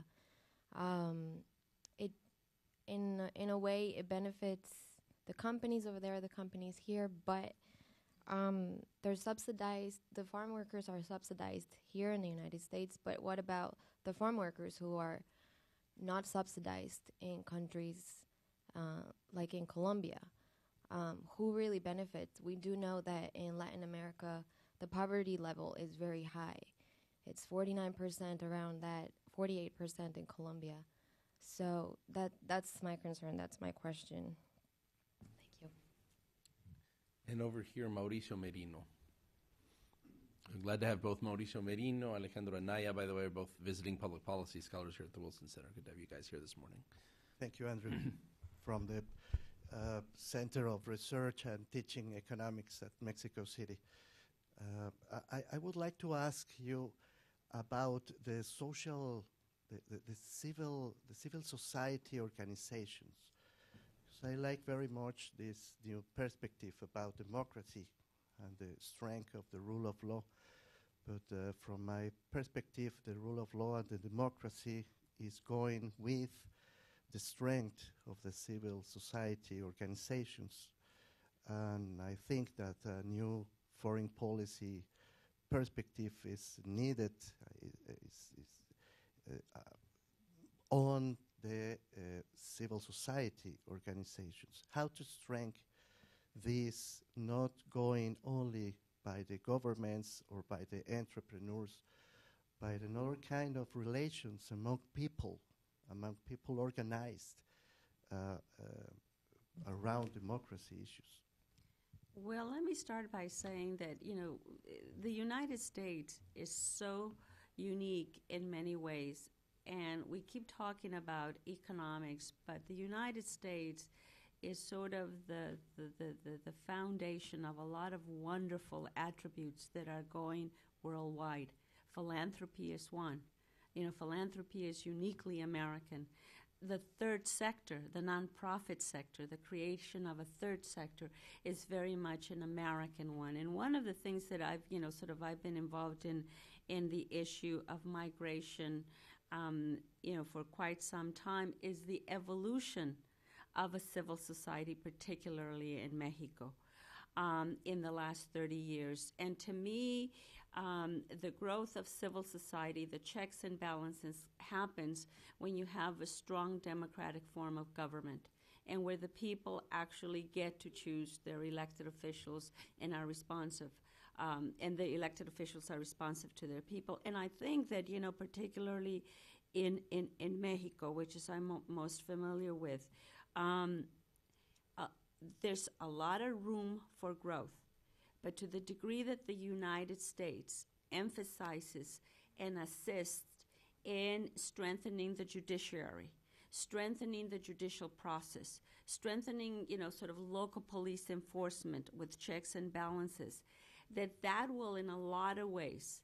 in a way it benefits the companies over there, the companies here, but they're subsidized. The farm workers are subsidized here in the United States, but what about the farm workers who are not subsidized in countries like in Colombia? Who really benefits? We do know that in Latin America, the poverty level is very high. It's 49% around that, 48% in Colombia. So that's my concern. That's my question. Thank you. And over here, Mauricio Merino. I'm glad to have both Mauricio Merino, Alejandro Anaya, by the way, are both visiting public policy scholars here at the Wilson Center. Good to have you guys here this morning. Thank you, Andrew. From the Center of Research and Teaching Economics at Mexico City. I would like to ask you about the civil society organizations. So I like very much this new perspective about democracy and the strength of the rule of law. But from my perspective, the rule of law and the democracy is going with the strength of the civil society organizations. And I think that a new foreign policy perspective is needed on the civil society organizations. How to strengthen this, not going only by the governments or by the entrepreneurs, but another kind of relations among people organized around democracy issues. Well, let me start by saying that, you know, the United States is so unique in many ways, and we keep talking about economics, but the United States is sort of the foundation of a lot of wonderful attributes that are going worldwide. Philanthropy is one. You know, philanthropy is uniquely American. The third sector, the nonprofit sector, the creation of a third sector is very much an American one. And one of the things that I've, I've been involved in the issue of migration, for quite some time is the evolution of a civil society, particularly in Mexico, in the last 30 years. And to me, the growth of civil society, the checks and balances happens when you have a strong democratic form of government and where the people actually get to choose their elected officials and are responsive. And the elected officials are responsive to their people. And I think that, particularly in Mexico, which is I'm most familiar with, there's a lot of room for growth. But to the degree that the United States emphasizes and assists in strengthening the judiciary, strengthening the judicial process, strengthening, local police enforcement with checks and balances, that will in a lot of ways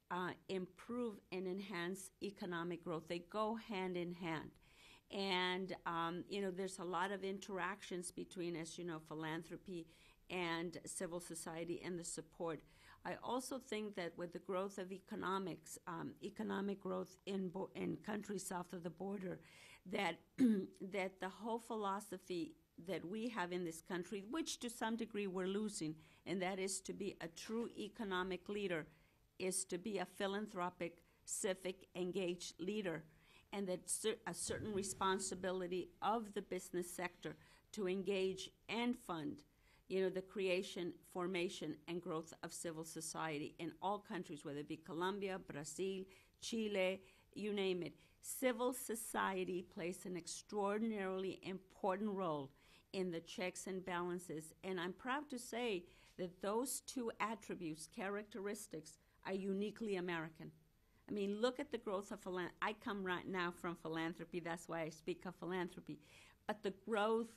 improve and enhance economic growth. They go hand in hand. And, there's a lot of interactions between, as you know, philanthropy and civil society and the support. I also think that with the growth of economics, economic growth in countries south of the border, that that the whole philosophy that we have in this country, which to some degree we're losing, and that is to be a true economic leader, is to be a philanthropic, civic, engaged leader, and that a certain responsibility of the business sector to engage and fund the creation, formation, and growth of civil society in all countries, whether it be Colombia, Brazil, Chile, you name it. Civil society plays an extraordinarily important role in the checks and balances. And I'm proud to say that those two attributes, characteristics, are uniquely American. I mean, look at the growth of philanthropy. I come right now from philanthropy. That's why I speak of philanthropy. But the growth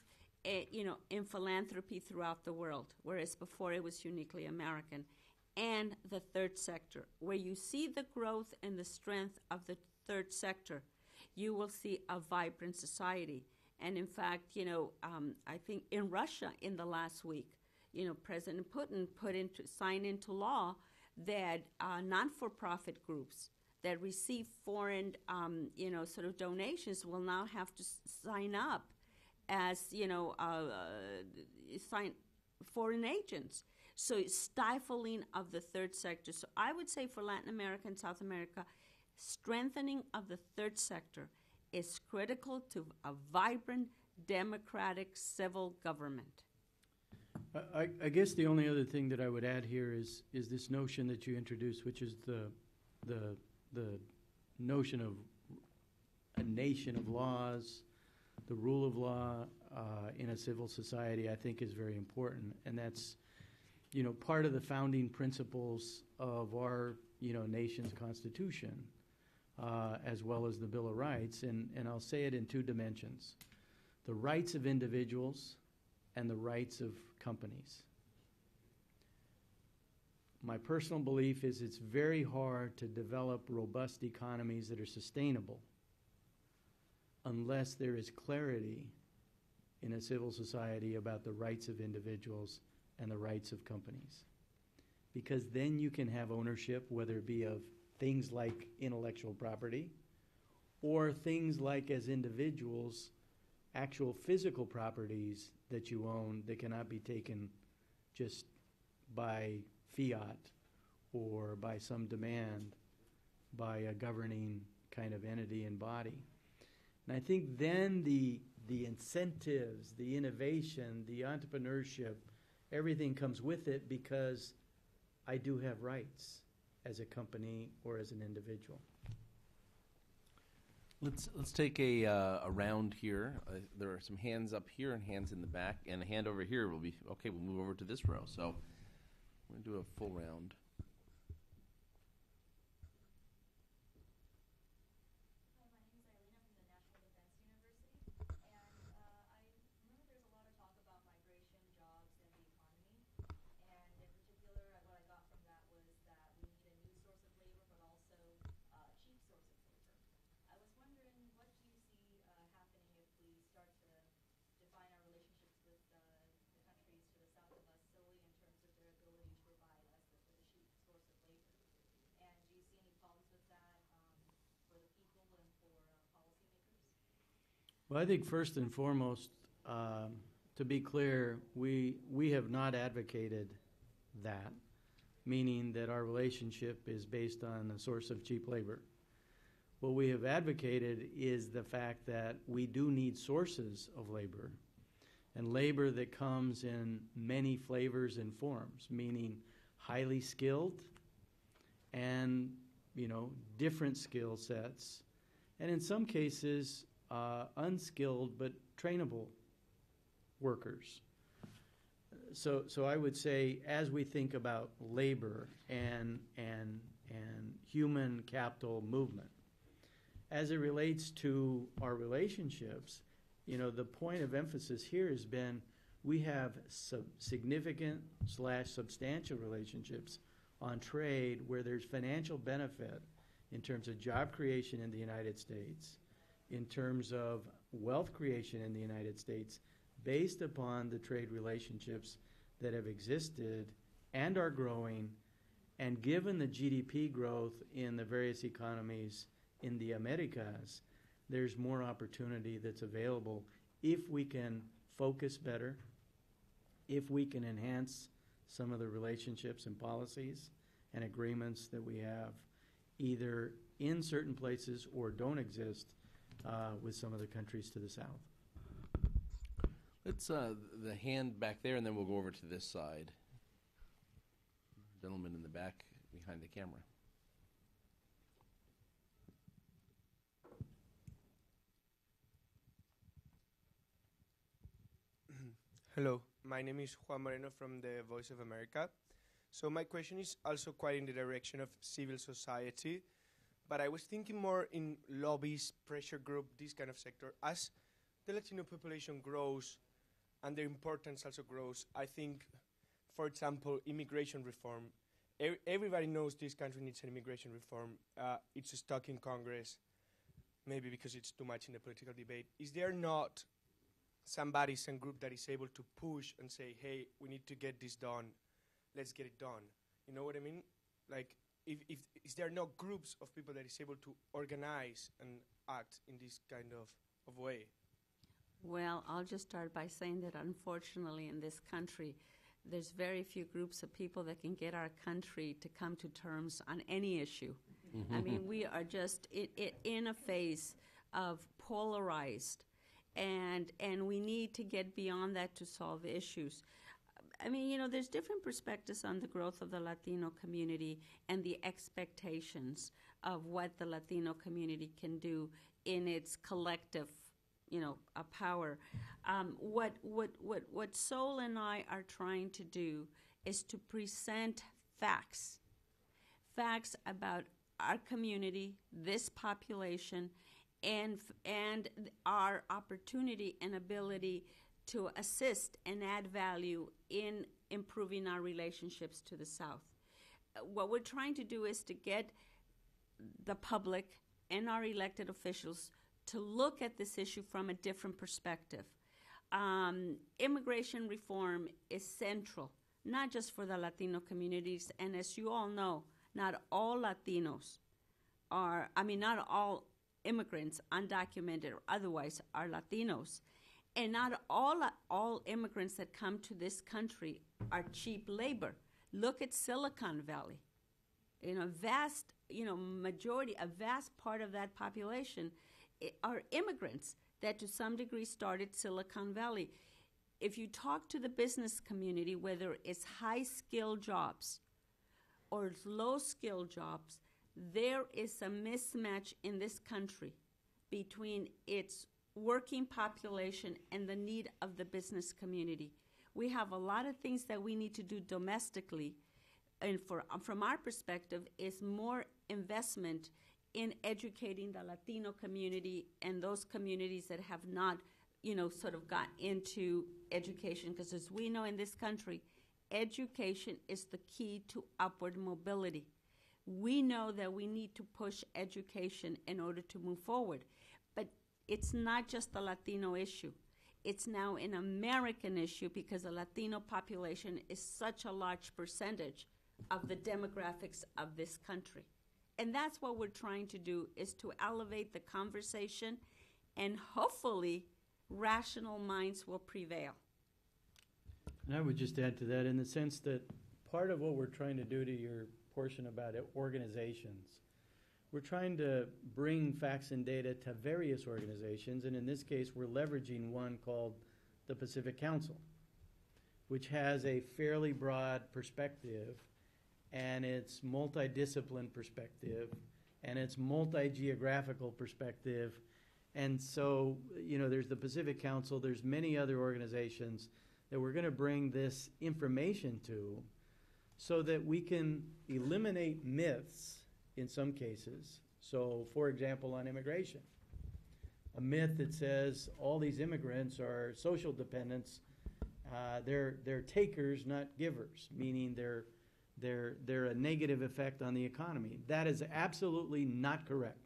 in philanthropy throughout the world, whereas before it was uniquely American, and the third sector. Where you see the growth and the strength of the third sector, you will see a vibrant society. And in fact, I think in Russia in the last week, President Putin signed into law that non-for-profit groups that receive foreign, donations will now have to sign up as, sign foreign agents. So stifling of the third sector. So I would say for Latin America and South America, strengthening of the third sector is critical to a vibrant, democratic, civil government. I guess the only other thing that I would add here is this notion that you introduced, which is the notion of a nation of laws, the rule of law in a civil society. I think is very important, and that's part of the founding principles of our nation's constitution, as well as the Bill of Rights, and I'll say it in two dimensions: the rights of individuals and the rights of companies. My personal belief is it's very hard to develop robust economies that are sustainable unless there is clarity in a civil society about the rights of individuals and the rights of companies. Because then you can have ownership, whether it be of things like intellectual property or things like, as individuals, actual physical properties that you own that cannot be taken just by fiat or by some demand by a governing kind of entity and body. And I think then the incentives, the innovation, the entrepreneurship, everything comes with it because I do have rights as a company or as an individual. Let's take a round here. There are some hands up here and hands in the back, and a hand over here will be okay. We'll move over to this row. So we're gonna do a full round. Hi, my name is Irina from the National Defense University, and I remember there's a lot of Well, I think first and foremost, to be clear, we have not advocated that, meaning that our relationship is based on a source of cheap labor. What we have advocated is the fact that we do need sources of labor, and labor that comes in many flavors and forms, meaning highly skilled and, different skill sets, and in some cases, unskilled but trainable workers. So I would say, as we think about labor and human capital movement, as it relates to our relationships, the point of emphasis here has been we have significant / substantial relationships on trade where there's financial benefit in terms of job creation in the United States, in terms of wealth creation in the United States, based upon the trade relationships that have existed and are growing, and given the GDP growth in the various economies in the Americas, there's more opportunity that's available if we can focus better, if we can enhance some of the relationships and policies and agreements that we have either in certain places or don't exist with some of the countries to the south. Let's the hand back there, and then we'll go over to this side. Gentleman in the back behind the camera. Hello, my name is Juan Moreno from the Voice of America. So my question is also quite in the direction of civil society, but I was thinking more in lobbies, pressure group, this kind of sector. As the Latino population grows and their importance also grows, I think, for example, immigration reform. Everybody knows this country needs an immigration reform. It's stuck in Congress, maybe because it's too much in the political debate. Is there not somebody, some group that is able to push and say, hey, we need to get this done, let's get it done? You know what I mean? Like, if is there no groups of people that is able to organize and act in this kind of way? Well, I'll just start by saying that unfortunately in this country, there's very few groups of people that can get our country to come to terms on any issue. Mm-hmm. I mean, we are just in a phase of polarized, and we need to get beyond that to solve issues. I mean, there's different perspectives on the growth of the Latino community and the expectations of what the Latino community can do in its collective, a power. What Sol and I are trying to do is to present facts about our community, this population, and our opportunity and ability to assist and add value in improving our relationships to the South. What we're trying to do is to get the public and our elected officials to look at this issue from a different perspective. Immigration reform is central, not just for the Latino communities, and as you all know, not all Latinos not all immigrants, undocumented or otherwise, are Latinos. And not all immigrants that come to this country are cheap labor. Look at Silicon Valley. A vast part of that population are immigrants that to some degree started Silicon Valley. If you talk to the business community, whether it's high-skilled jobs or low-skilled jobs, there is a mismatch in this country between its working population and the need of the business community. We have a lot of things that we need to do domestically, and from our perspective is more investment in educating the Latino community and those communities that have not, sort of got into education. Because as we know in this country, education is the key to upward mobility. We know that we need to push education in order to move forward. But it's not just a Latino issue. It's now an American issue because the Latino population is such a large percentage of the demographics of this country. And that's what we're trying to do, is to elevate the conversation and hopefully rational minds will prevail. And I would just add to that in the sense that part of what we're trying to do to your portion about organizations, we're trying to bring facts and data to various organizations, and in this case, we're leveraging one called the Pacific Council, which has a fairly broad perspective, and it's multidiscipline perspective, and it's multi-geographical perspective. And so, there's the Pacific Council, there's many other organizations that we're going to bring this information to so that we can eliminate myths in some cases. So, for example, on immigration, a myth that says all these immigrants are social dependents, they're takers, not givers, meaning they're a negative effect on the economy. That is absolutely not correct.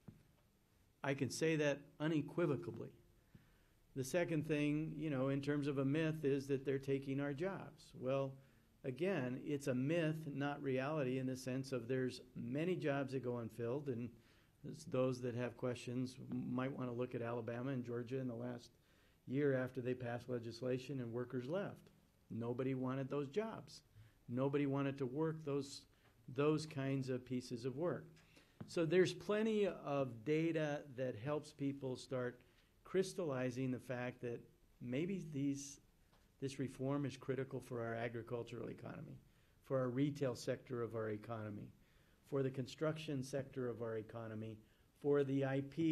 I can say that unequivocally. The second thing, in terms of a myth, is that they're taking our jobs. Well, again, it's a myth, not reality, in the sense of there's many jobs that go unfilled, and those that have questions might want to look at Alabama and Georgia in the last year after they passed legislation and workers left. Nobody wanted those jobs. Nobody wanted to work those kinds of pieces of work. So there's plenty of data that helps people start crystallizing the fact that maybe this reform is critical for our agricultural economy, for our retail sector of our economy, for the construction sector of our economy, for the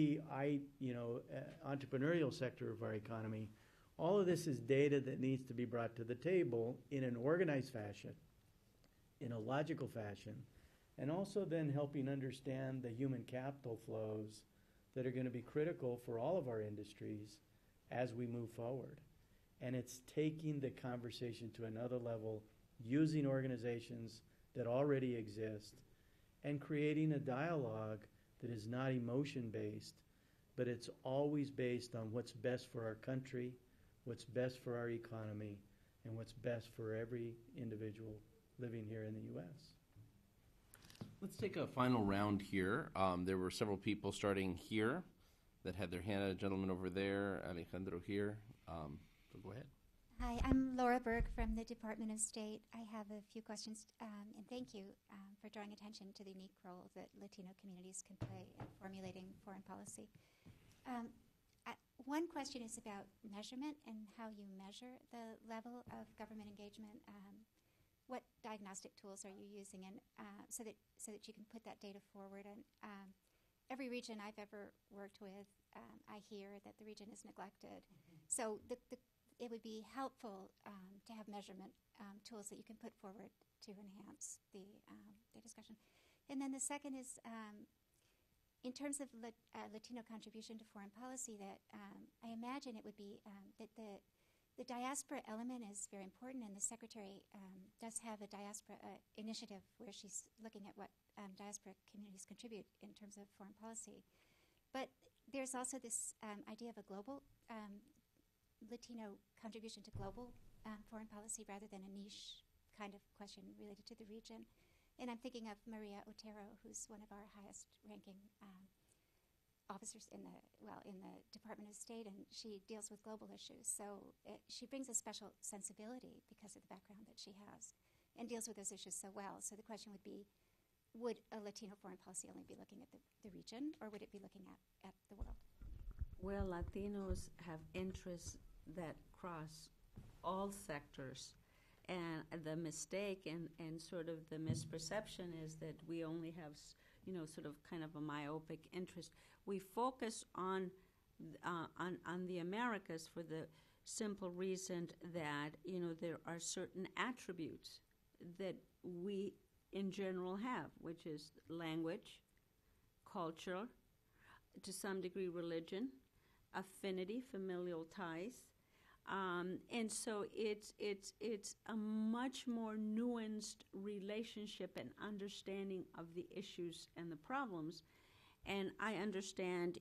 entrepreneurial sector of our economy. All of this is data that needs to be brought to the table in an organized fashion, in a logical fashion, and also then helping understand the human capital flows that are going to be critical for all of our industries as we move forward. And it's taking the conversation to another level, using organizations that already exist, and creating a dialogue that is not emotion-based, but it's always based on what's best for our country, what's best for our economy, and what's best for every individual living here in the U.S. Let's take a final round here. There were several people starting here that had their hand. A gentleman over there, Alejandro here. So go ahead. Hi, I'm Laura Berg from the Department of State. I have a few questions, and thank you for drawing attention to the unique role that Latino communities can play in formulating foreign policy. One question is about measurement and how you measure the level of government engagement. What diagnostic tools are you using, and so that you can put that data forward? And every region I've ever worked with, I hear that the region is neglected. So it would be helpful to have measurement tools that you can put forward to enhance the discussion. And then the second is in terms of Latino contribution to foreign policy. That I imagine it would be that the diaspora element is very important, and the Secretary does have a diaspora initiative where she's looking at what diaspora communities contribute in terms of foreign policy. But there's also this idea of a global Latino contribution to global foreign policy rather than a niche kind of question related to the region. And I'm thinking of Maria Otero, who's one of our highest-ranking officers in the Department of State, and she deals with global issues. So she brings a special sensibility because of the background that she has, and deals with those issues so well. So the question would be, would a Latino foreign policy only be looking at the region, or would it be looking at the world? Well, Latinos have interests that cross all sectors. And the mistake and sort of the misperception is that we only have, sort of kind of a myopic interest. We focus on the Americas for the simple reason that, there are certain attributes that we in general have, which is language, culture, to some degree religion, affinity, familial ties. And so it's a much more nuanced relationship and understanding of the issues and the problems. And I understand,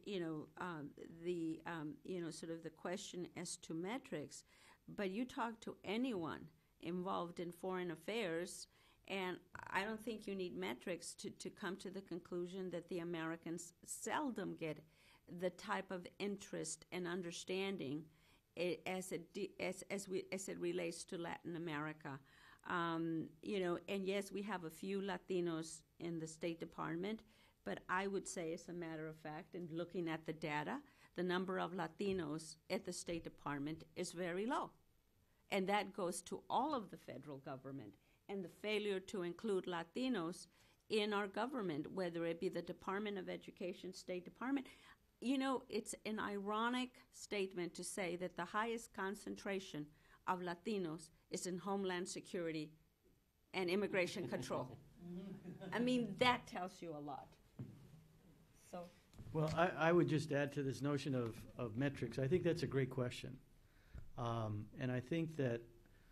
sort of the question as to metrics, but you talk to anyone involved in foreign affairs, and I don't think you need metrics to come to the conclusion that the Americans seldom get the type of interest and understanding as it relates to Latin America. You know, and yes, we have a few Latinos in the State Department, but I would say, as a matter of fact, in looking at the data, the number of Latinos at the State Department is very low. And that goes to all of the federal government. And the failure to include Latinos in our government, whether it be the Department of Education, State Department, you know, it's an ironic statement to say that the highest concentration of Latinos is in Homeland Security and Immigration Control. I mean, that tells you a lot. So, Well, I would just add to this notion of metrics. I think that's a great question. And I think that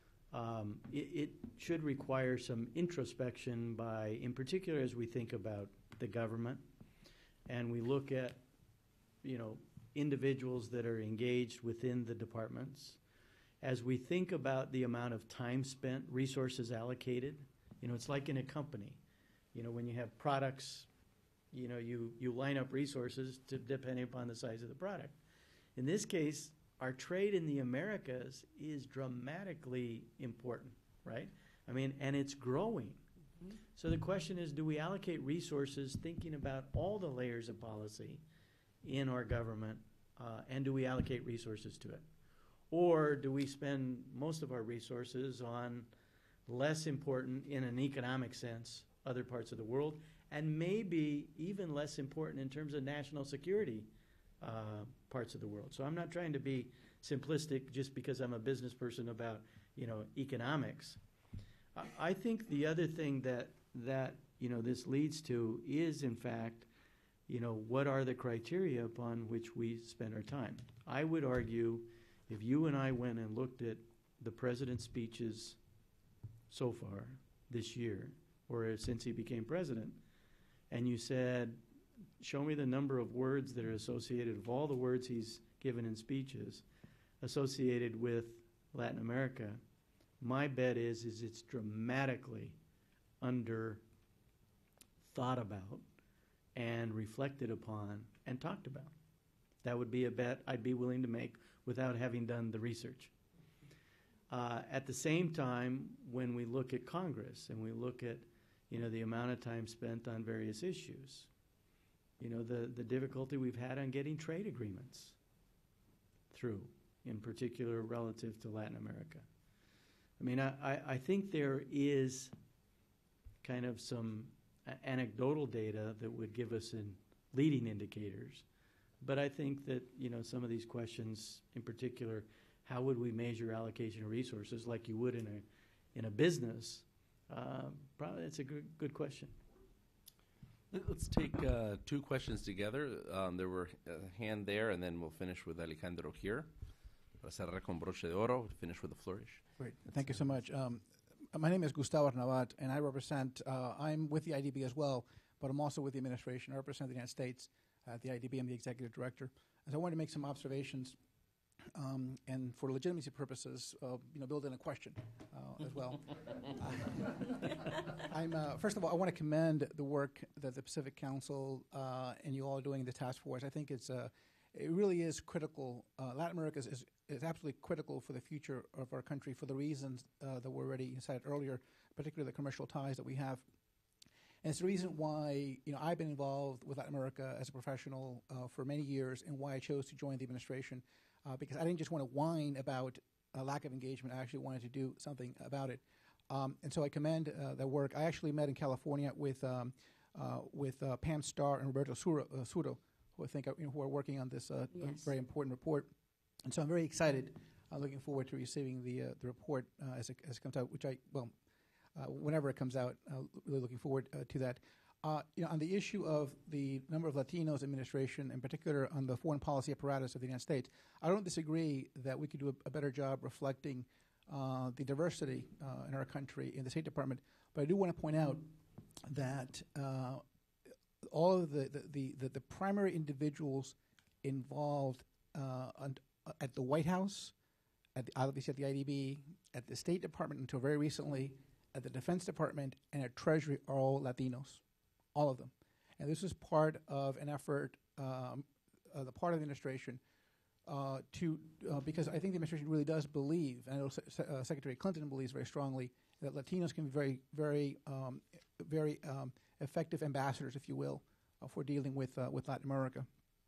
it should require some introspection by, in particular, as we think about the government and we look at, you know, individuals that are engaged within the departments. As we think about the amount of time spent, resources allocated, you know, it's like in a company. You know, when you have products, you know, you line up resources depending upon the size of the product. In this case, our trade in the Americas is dramatically important, right? I mean, and it's growing. Mm-hmm. So the question is, do we allocate resources thinking about all the layers of policy in our government, and do we allocate resources to it? Or do we spend most of our resources on less important, in an economic sense, other parts of the world, and maybe even less important in terms of national security parts of the world? So I'm not trying to be simplistic just because I'm a business person about, you know, economics. I think the other thing that you know, this leads to is, in fact, you know, what are the criteria upon which we spend our time? I would argue, if you and I went and looked at the president's speeches so far this year, or since he became president, and you said, show me the number of words that are associated, of all the words he's given in speeches, associated with Latin America, my bet is it's dramatically under thought about and reflected upon and talked about. That would be a bet I'd be willing to make without having done the research. At the same time, when we look at Congress and we look at, you know, the amount of time spent on various issues, you know, the difficulty we've had on getting trade agreements through, in particular relative to Latin America. I mean, I think there is kind of some anecdotal data that would give us leading indicators. But I think that, you know, some of these questions, in particular, how would we measure allocation of resources like you would in a business? Probably that's a good question. Let's take two questions together. There were a hand there, and then we'll finish with Alejandro here. Para cerrar con broche de oro, finish with a flourish. Great. Thank you so much. My name is Gustavo Arnabat, and I represent, I'm with the IDB as well, but I'm also with the administration. I represent the United States at the IDB. I'm the executive director. And so I wanted to make some observations, and for legitimacy purposes, you know, build in a question as well. First of all, I want to commend the work that the Pacific Council and you all are doing in the task force. I think it really is critical. Latin America is absolutely critical for the future of our country for the reasons that were already cited earlier, particularly the commercial ties that we have. And it's the reason why, you know, I've been involved with Latin America as a professional for many years, and why I chose to join the administration, because I didn't just want to whine about a lack of engagement. I actually wanted to do something about it. And so I commend their work. I actually met in California with Pam Starr and Roberto Suro, who I think who are working on this Yes. very important report. And so I'm very excited. Looking forward to receiving the report as it comes out, which whenever it comes out, really looking forward to that. You know, on the issue of the number of Latinos administration, in particular on the foreign policy apparatus of the United States, I don't disagree that we could do a better job reflecting the diversity in our country in the State Department. But I do want to point out that all of the primary individuals involved at the White House, obviously at the IDB, at the State Department until very recently, at the Defense Department, and at Treasury are all Latinos, all of them. And this is part of an effort the part of the administration because I think the administration really does believe, and I know Secretary Clinton believes very strongly, that Latinos can be very, very effective ambassadors, if you will, for dealing with Latin America.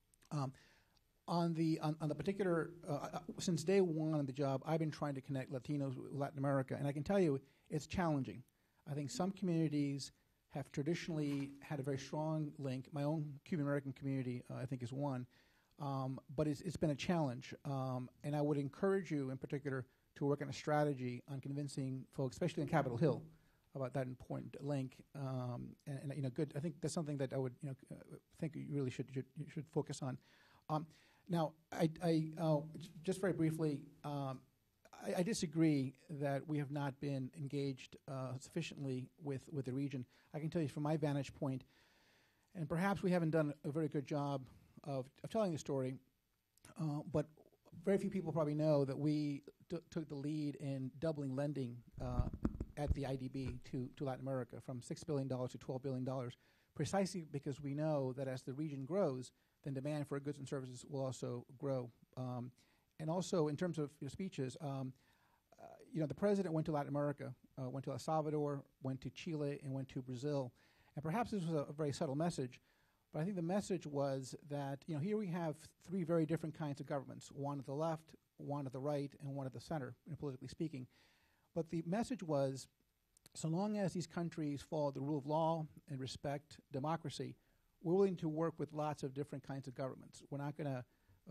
On the particular, since day one on the job, I've been trying to connect Latinos with Latin America, and I can tell you it's challenging. I think some communities have traditionally had a very strong link. My own Cuban American community, I think, is one, but it's been a challenge. And I would encourage you, in particular, to work on a strategy on convincing folks, especially in Capitol Hill, about that important link. And good. I think that's something that I would think you really should focus on. Now, I just very briefly, I disagree that we have not been engaged sufficiently with the region. I can tell you from my vantage point, and perhaps we haven't done a very good job of telling the story, but very few people probably know that we took the lead in doubling lending at the IDB to Latin America from $6 billion to $12 billion, precisely because we know that as the region grows, then demand for goods and services will also grow. And also, in terms of your speeches, the president went to Latin America, went to El Salvador, went to Chile, and went to Brazil. And perhaps this was a very subtle message, but I think the message was that, here we have three very different kinds of governments, one at the left, one at the right, and one at the center, politically speaking. But the message was, so long as these countries follow the rule of law and respect democracy, we're willing to work with lots of different kinds of governments. We're not going to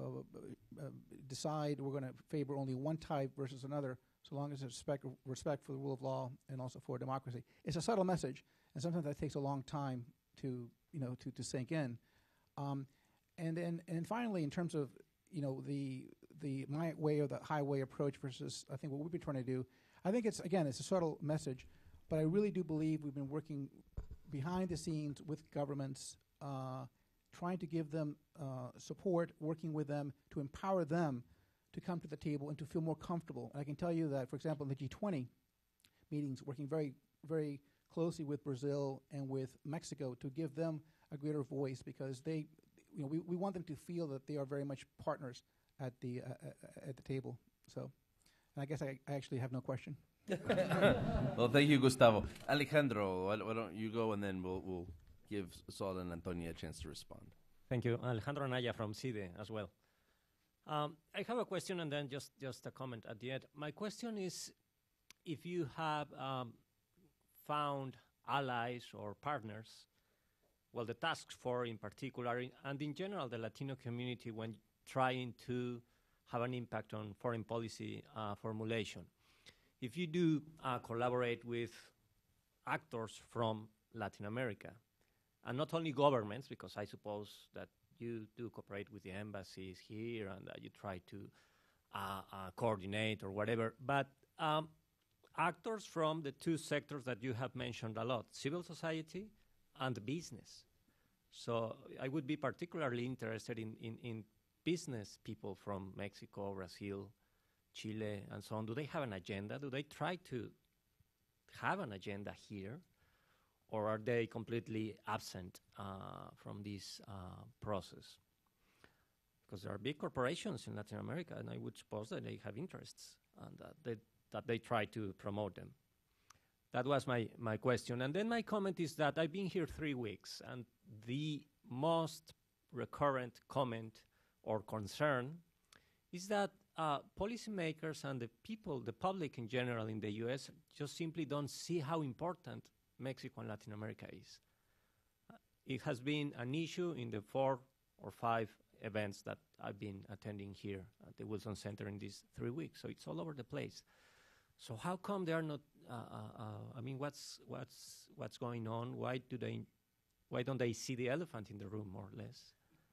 decide we're going to favor only one type versus another, so long as there's respect for the rule of law and also for democracy. It's a subtle message, and sometimes that takes a long time to sink in. And finally, in terms of the my way or the highway approach versus I think what we've been trying to do, I think it's a subtle message, but I really do believe we've been working behind the scenes with governments, trying to give them support, working with them to empower them to come to the table and to feel more comfortable. And I can tell you that, for example, in the G20 meetings, working very, very closely with Brazil and with Mexico to give them a greater voice, because they, we want them to feel that they are very much partners at the table. So, and I guess I actually have no question. Well, thank you, Gustavo. Alejandro, why don't you go, and then we'll give Sol and Antonia a chance to respond. Thank you. Alejandro Anaya from CIDE as well. I have a question and then just a comment at the end. My question is, if you have found allies or partners, well, the task force in particular, and in general the Latino community, when trying to have an impact on foreign policy formulation. If you do collaborate with actors from Latin America, and not only governments, because I suppose that you do cooperate with the embassies here and you try to coordinate or whatever, but actors from the two sectors that you have mentioned a lot, civil society and business. So I would be particularly interested in business people from Mexico, Brazil, Chile, and so on. Do they have an agenda? Do they try to have an agenda here? Or are they completely absent from this process? Because there are big corporations in Latin America, and I would suppose that they have interests and that they try to promote them. That was my question. And then my comment is that I've been here 3 weeks, and the most recurrent comment or concern is that policymakers and the people, the public in general in the U.S., just simply don't see how important Mexico and Latin America is. It has been an issue in the 4 or 5 events that I've been attending here at the Wilson Center in these 3 weeks. So it's all over the place. So how come they are not? I mean, what's going on? Why don't they see the elephant in the room, more or less?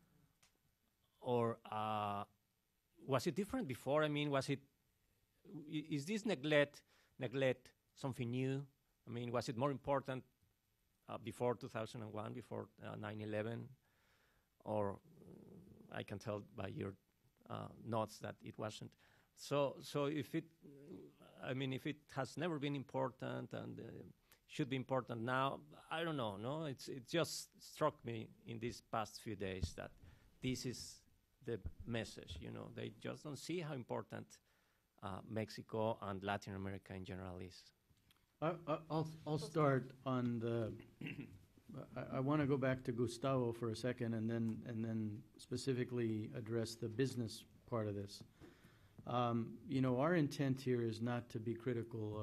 Or was it different before? I mean, is this neglect something new? I mean, was it more important before 2001, before 9/11? Or I can tell by your notes that it wasn't. So if it has never been important and should be important now, I don't know. No, it just struck me in these past few days that this is the message. You know, they just don't see how important Mexico and Latin America in general is. I'll start on the. I want to go back to Gustavo for a second, and then specifically address the business part of this. You know, our intent here is not to be critical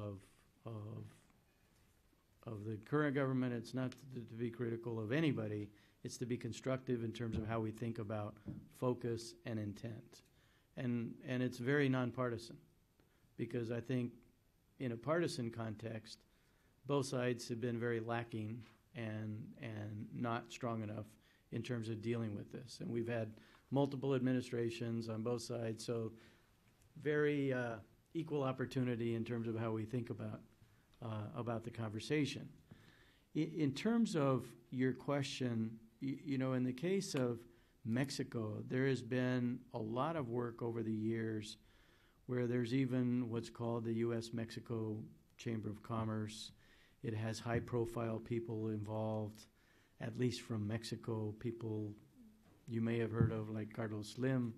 of the current government. It's not to be critical of anybody. It's to be constructive in terms of how we think about focus and intent, and it's very nonpartisan, because I think in a partisan context, both sides have been very lacking and not strong enough in terms of dealing with this. And we've had multiple administrations on both sides, so very equal opportunity in terms of how we think about the conversation. In terms of your question, you know, in the case of Mexico, there has been a lot of work over the years where there's even what's called the U.S.-Mexico Chamber of Commerce. It has high-profile people involved, at least from Mexico, people you may have heard of, like Carlos Slim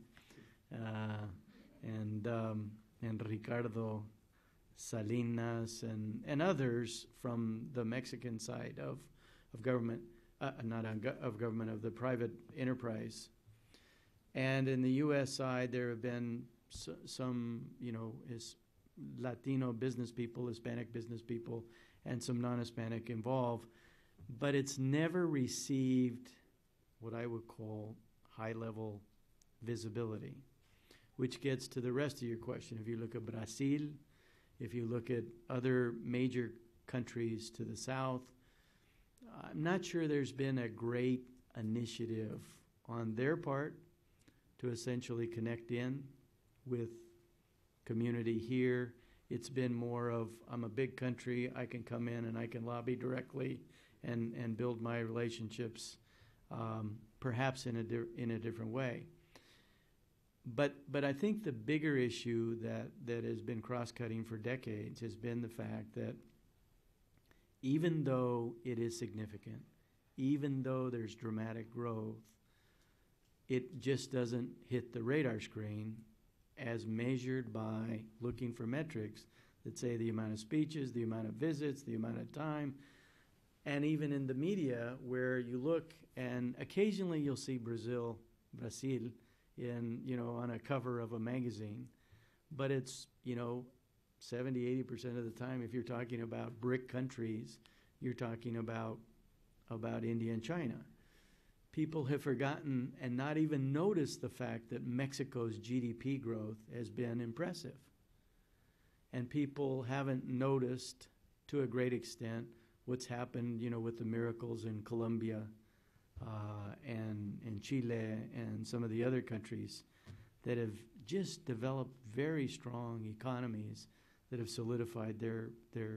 and Ricardo Salinas and others from the Mexican side of government, of government, of the private enterprise. And in the U.S. side, there have been some, you know, Latino business people, Hispanic business people, and some non-Hispanic involved. But it's never received what I would call high-level visibility, which gets to the rest of your question. If you look at Brazil, if you look at other major countries to the south, I'm not sure there's been a great initiative on their part to essentially connect in with community here. It's been more of, I'm a big country, I can come in and I can lobby directly and build my relationships, perhaps in a different way. But I think the bigger issue that has been cross-cutting for decades has been the fact that even though it is significant, even though there's dramatic growth, it just doesn't hit the radar screen as measured by looking for metrics that say the amount of speeches, the amount of visits, the amount of time, and even in the media where you look and occasionally you'll see Brazil in, you know, on a cover of a magazine, but it's, you know, 70-80% of the time, if you're talking about BRIC countries, you're talking about India and China. People have forgotten and not even noticed the fact that Mexico's GDP growth has been impressive. And people haven't noticed, to a great extent, what's happened, you know, with the miracles in Colombia and in Chile and some of the other countries that have just developed very strong economies that have solidified their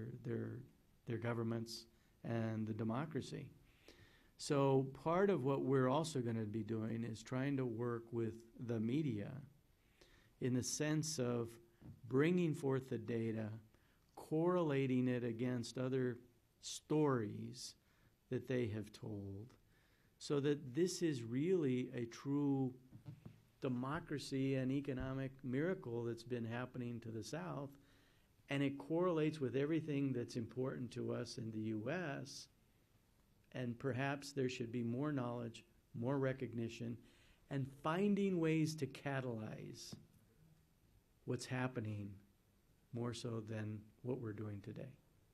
governments and the democracy. So part of what we're also going to be doing is trying to work with the media in the sense of bringing forth the data, correlating it against other stories that they have told, so that this is really a true democracy and economic miracle that's been happening to the South, and it correlates with everything that's important to us in the U.S., and perhaps there should be more knowledge, more recognition, and finding ways to catalyze what's happening more so than what we're doing today.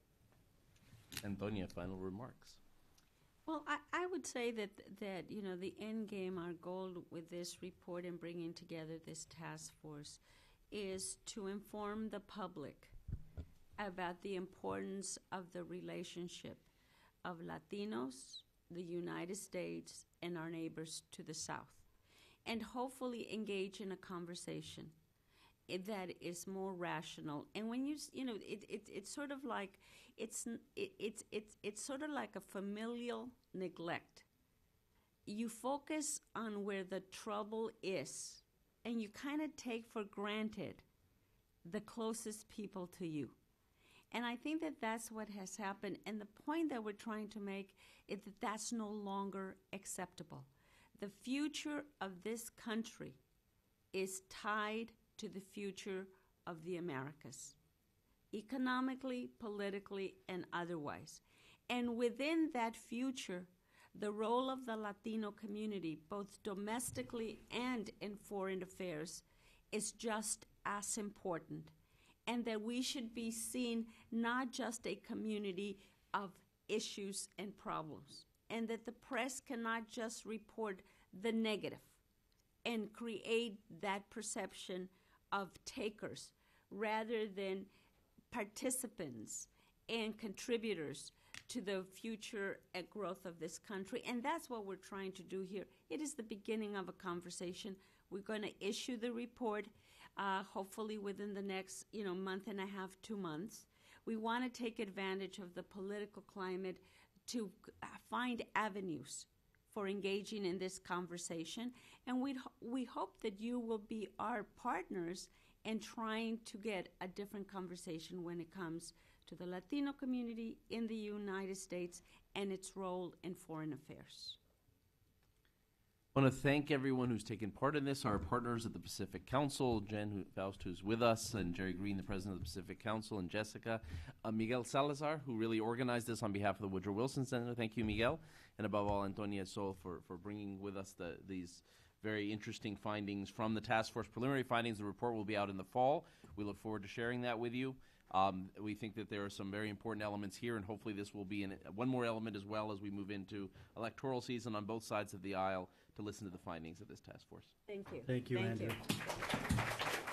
Antonia, final remarks. Well, I would say that you know, the end game, our goal with this report and bringing together this task force is to inform the public about the importance of the relationship of Latinos, the United States, and our neighbors to the south, and hopefully engage in a conversation that is more rational. And when you know, it's sort of like it's sort of like a familial neglect. You focus on where the trouble is, and you kind of take for granted the closest people to you. And I think that that's what has happened. And the point that we're trying to make is that that's no longer acceptable. The future of this country is tied to the future of the Americas, economically, politically, and otherwise. And within that future, the role of the Latino community, both domestically and in foreign affairs, is just as important. And that we should be seen not just a community of issues and problems, and that the press cannot just report the negative and create that perception of takers rather than participants and contributors to the future growth of this country. And that's what we're trying to do here. It is the beginning of a conversation. We're going to issue the report hopefully within the next month and a half, 2 months. We want to take advantage of the political climate to find avenues for engaging in this conversation. And we hope that you will be our partners in trying to get a different conversation when it comes to the Latino community in the United States and its role in foreign affairs. I want to thank everyone who's taken part in this, our partners at the Pacific Council, Jen Faust, who's with us, and Jerry Green, the president of the Pacific Council, and Jessica. Miguel Salazar, who really organized this on behalf of the Woodrow Wilson Center. Thank you, Miguel. And above all, Antonia Sol for bringing with us these very interesting findings from the task force. Preliminary findings, the report will be out in the fall. We look forward to sharing that with you. We think that there are some very important elements here, and hopefully this will be one more element as well as we move into electoral season on both sides of the aisle to listen to the findings of this task force. Thank you. Thank you, Thank Andrew. you.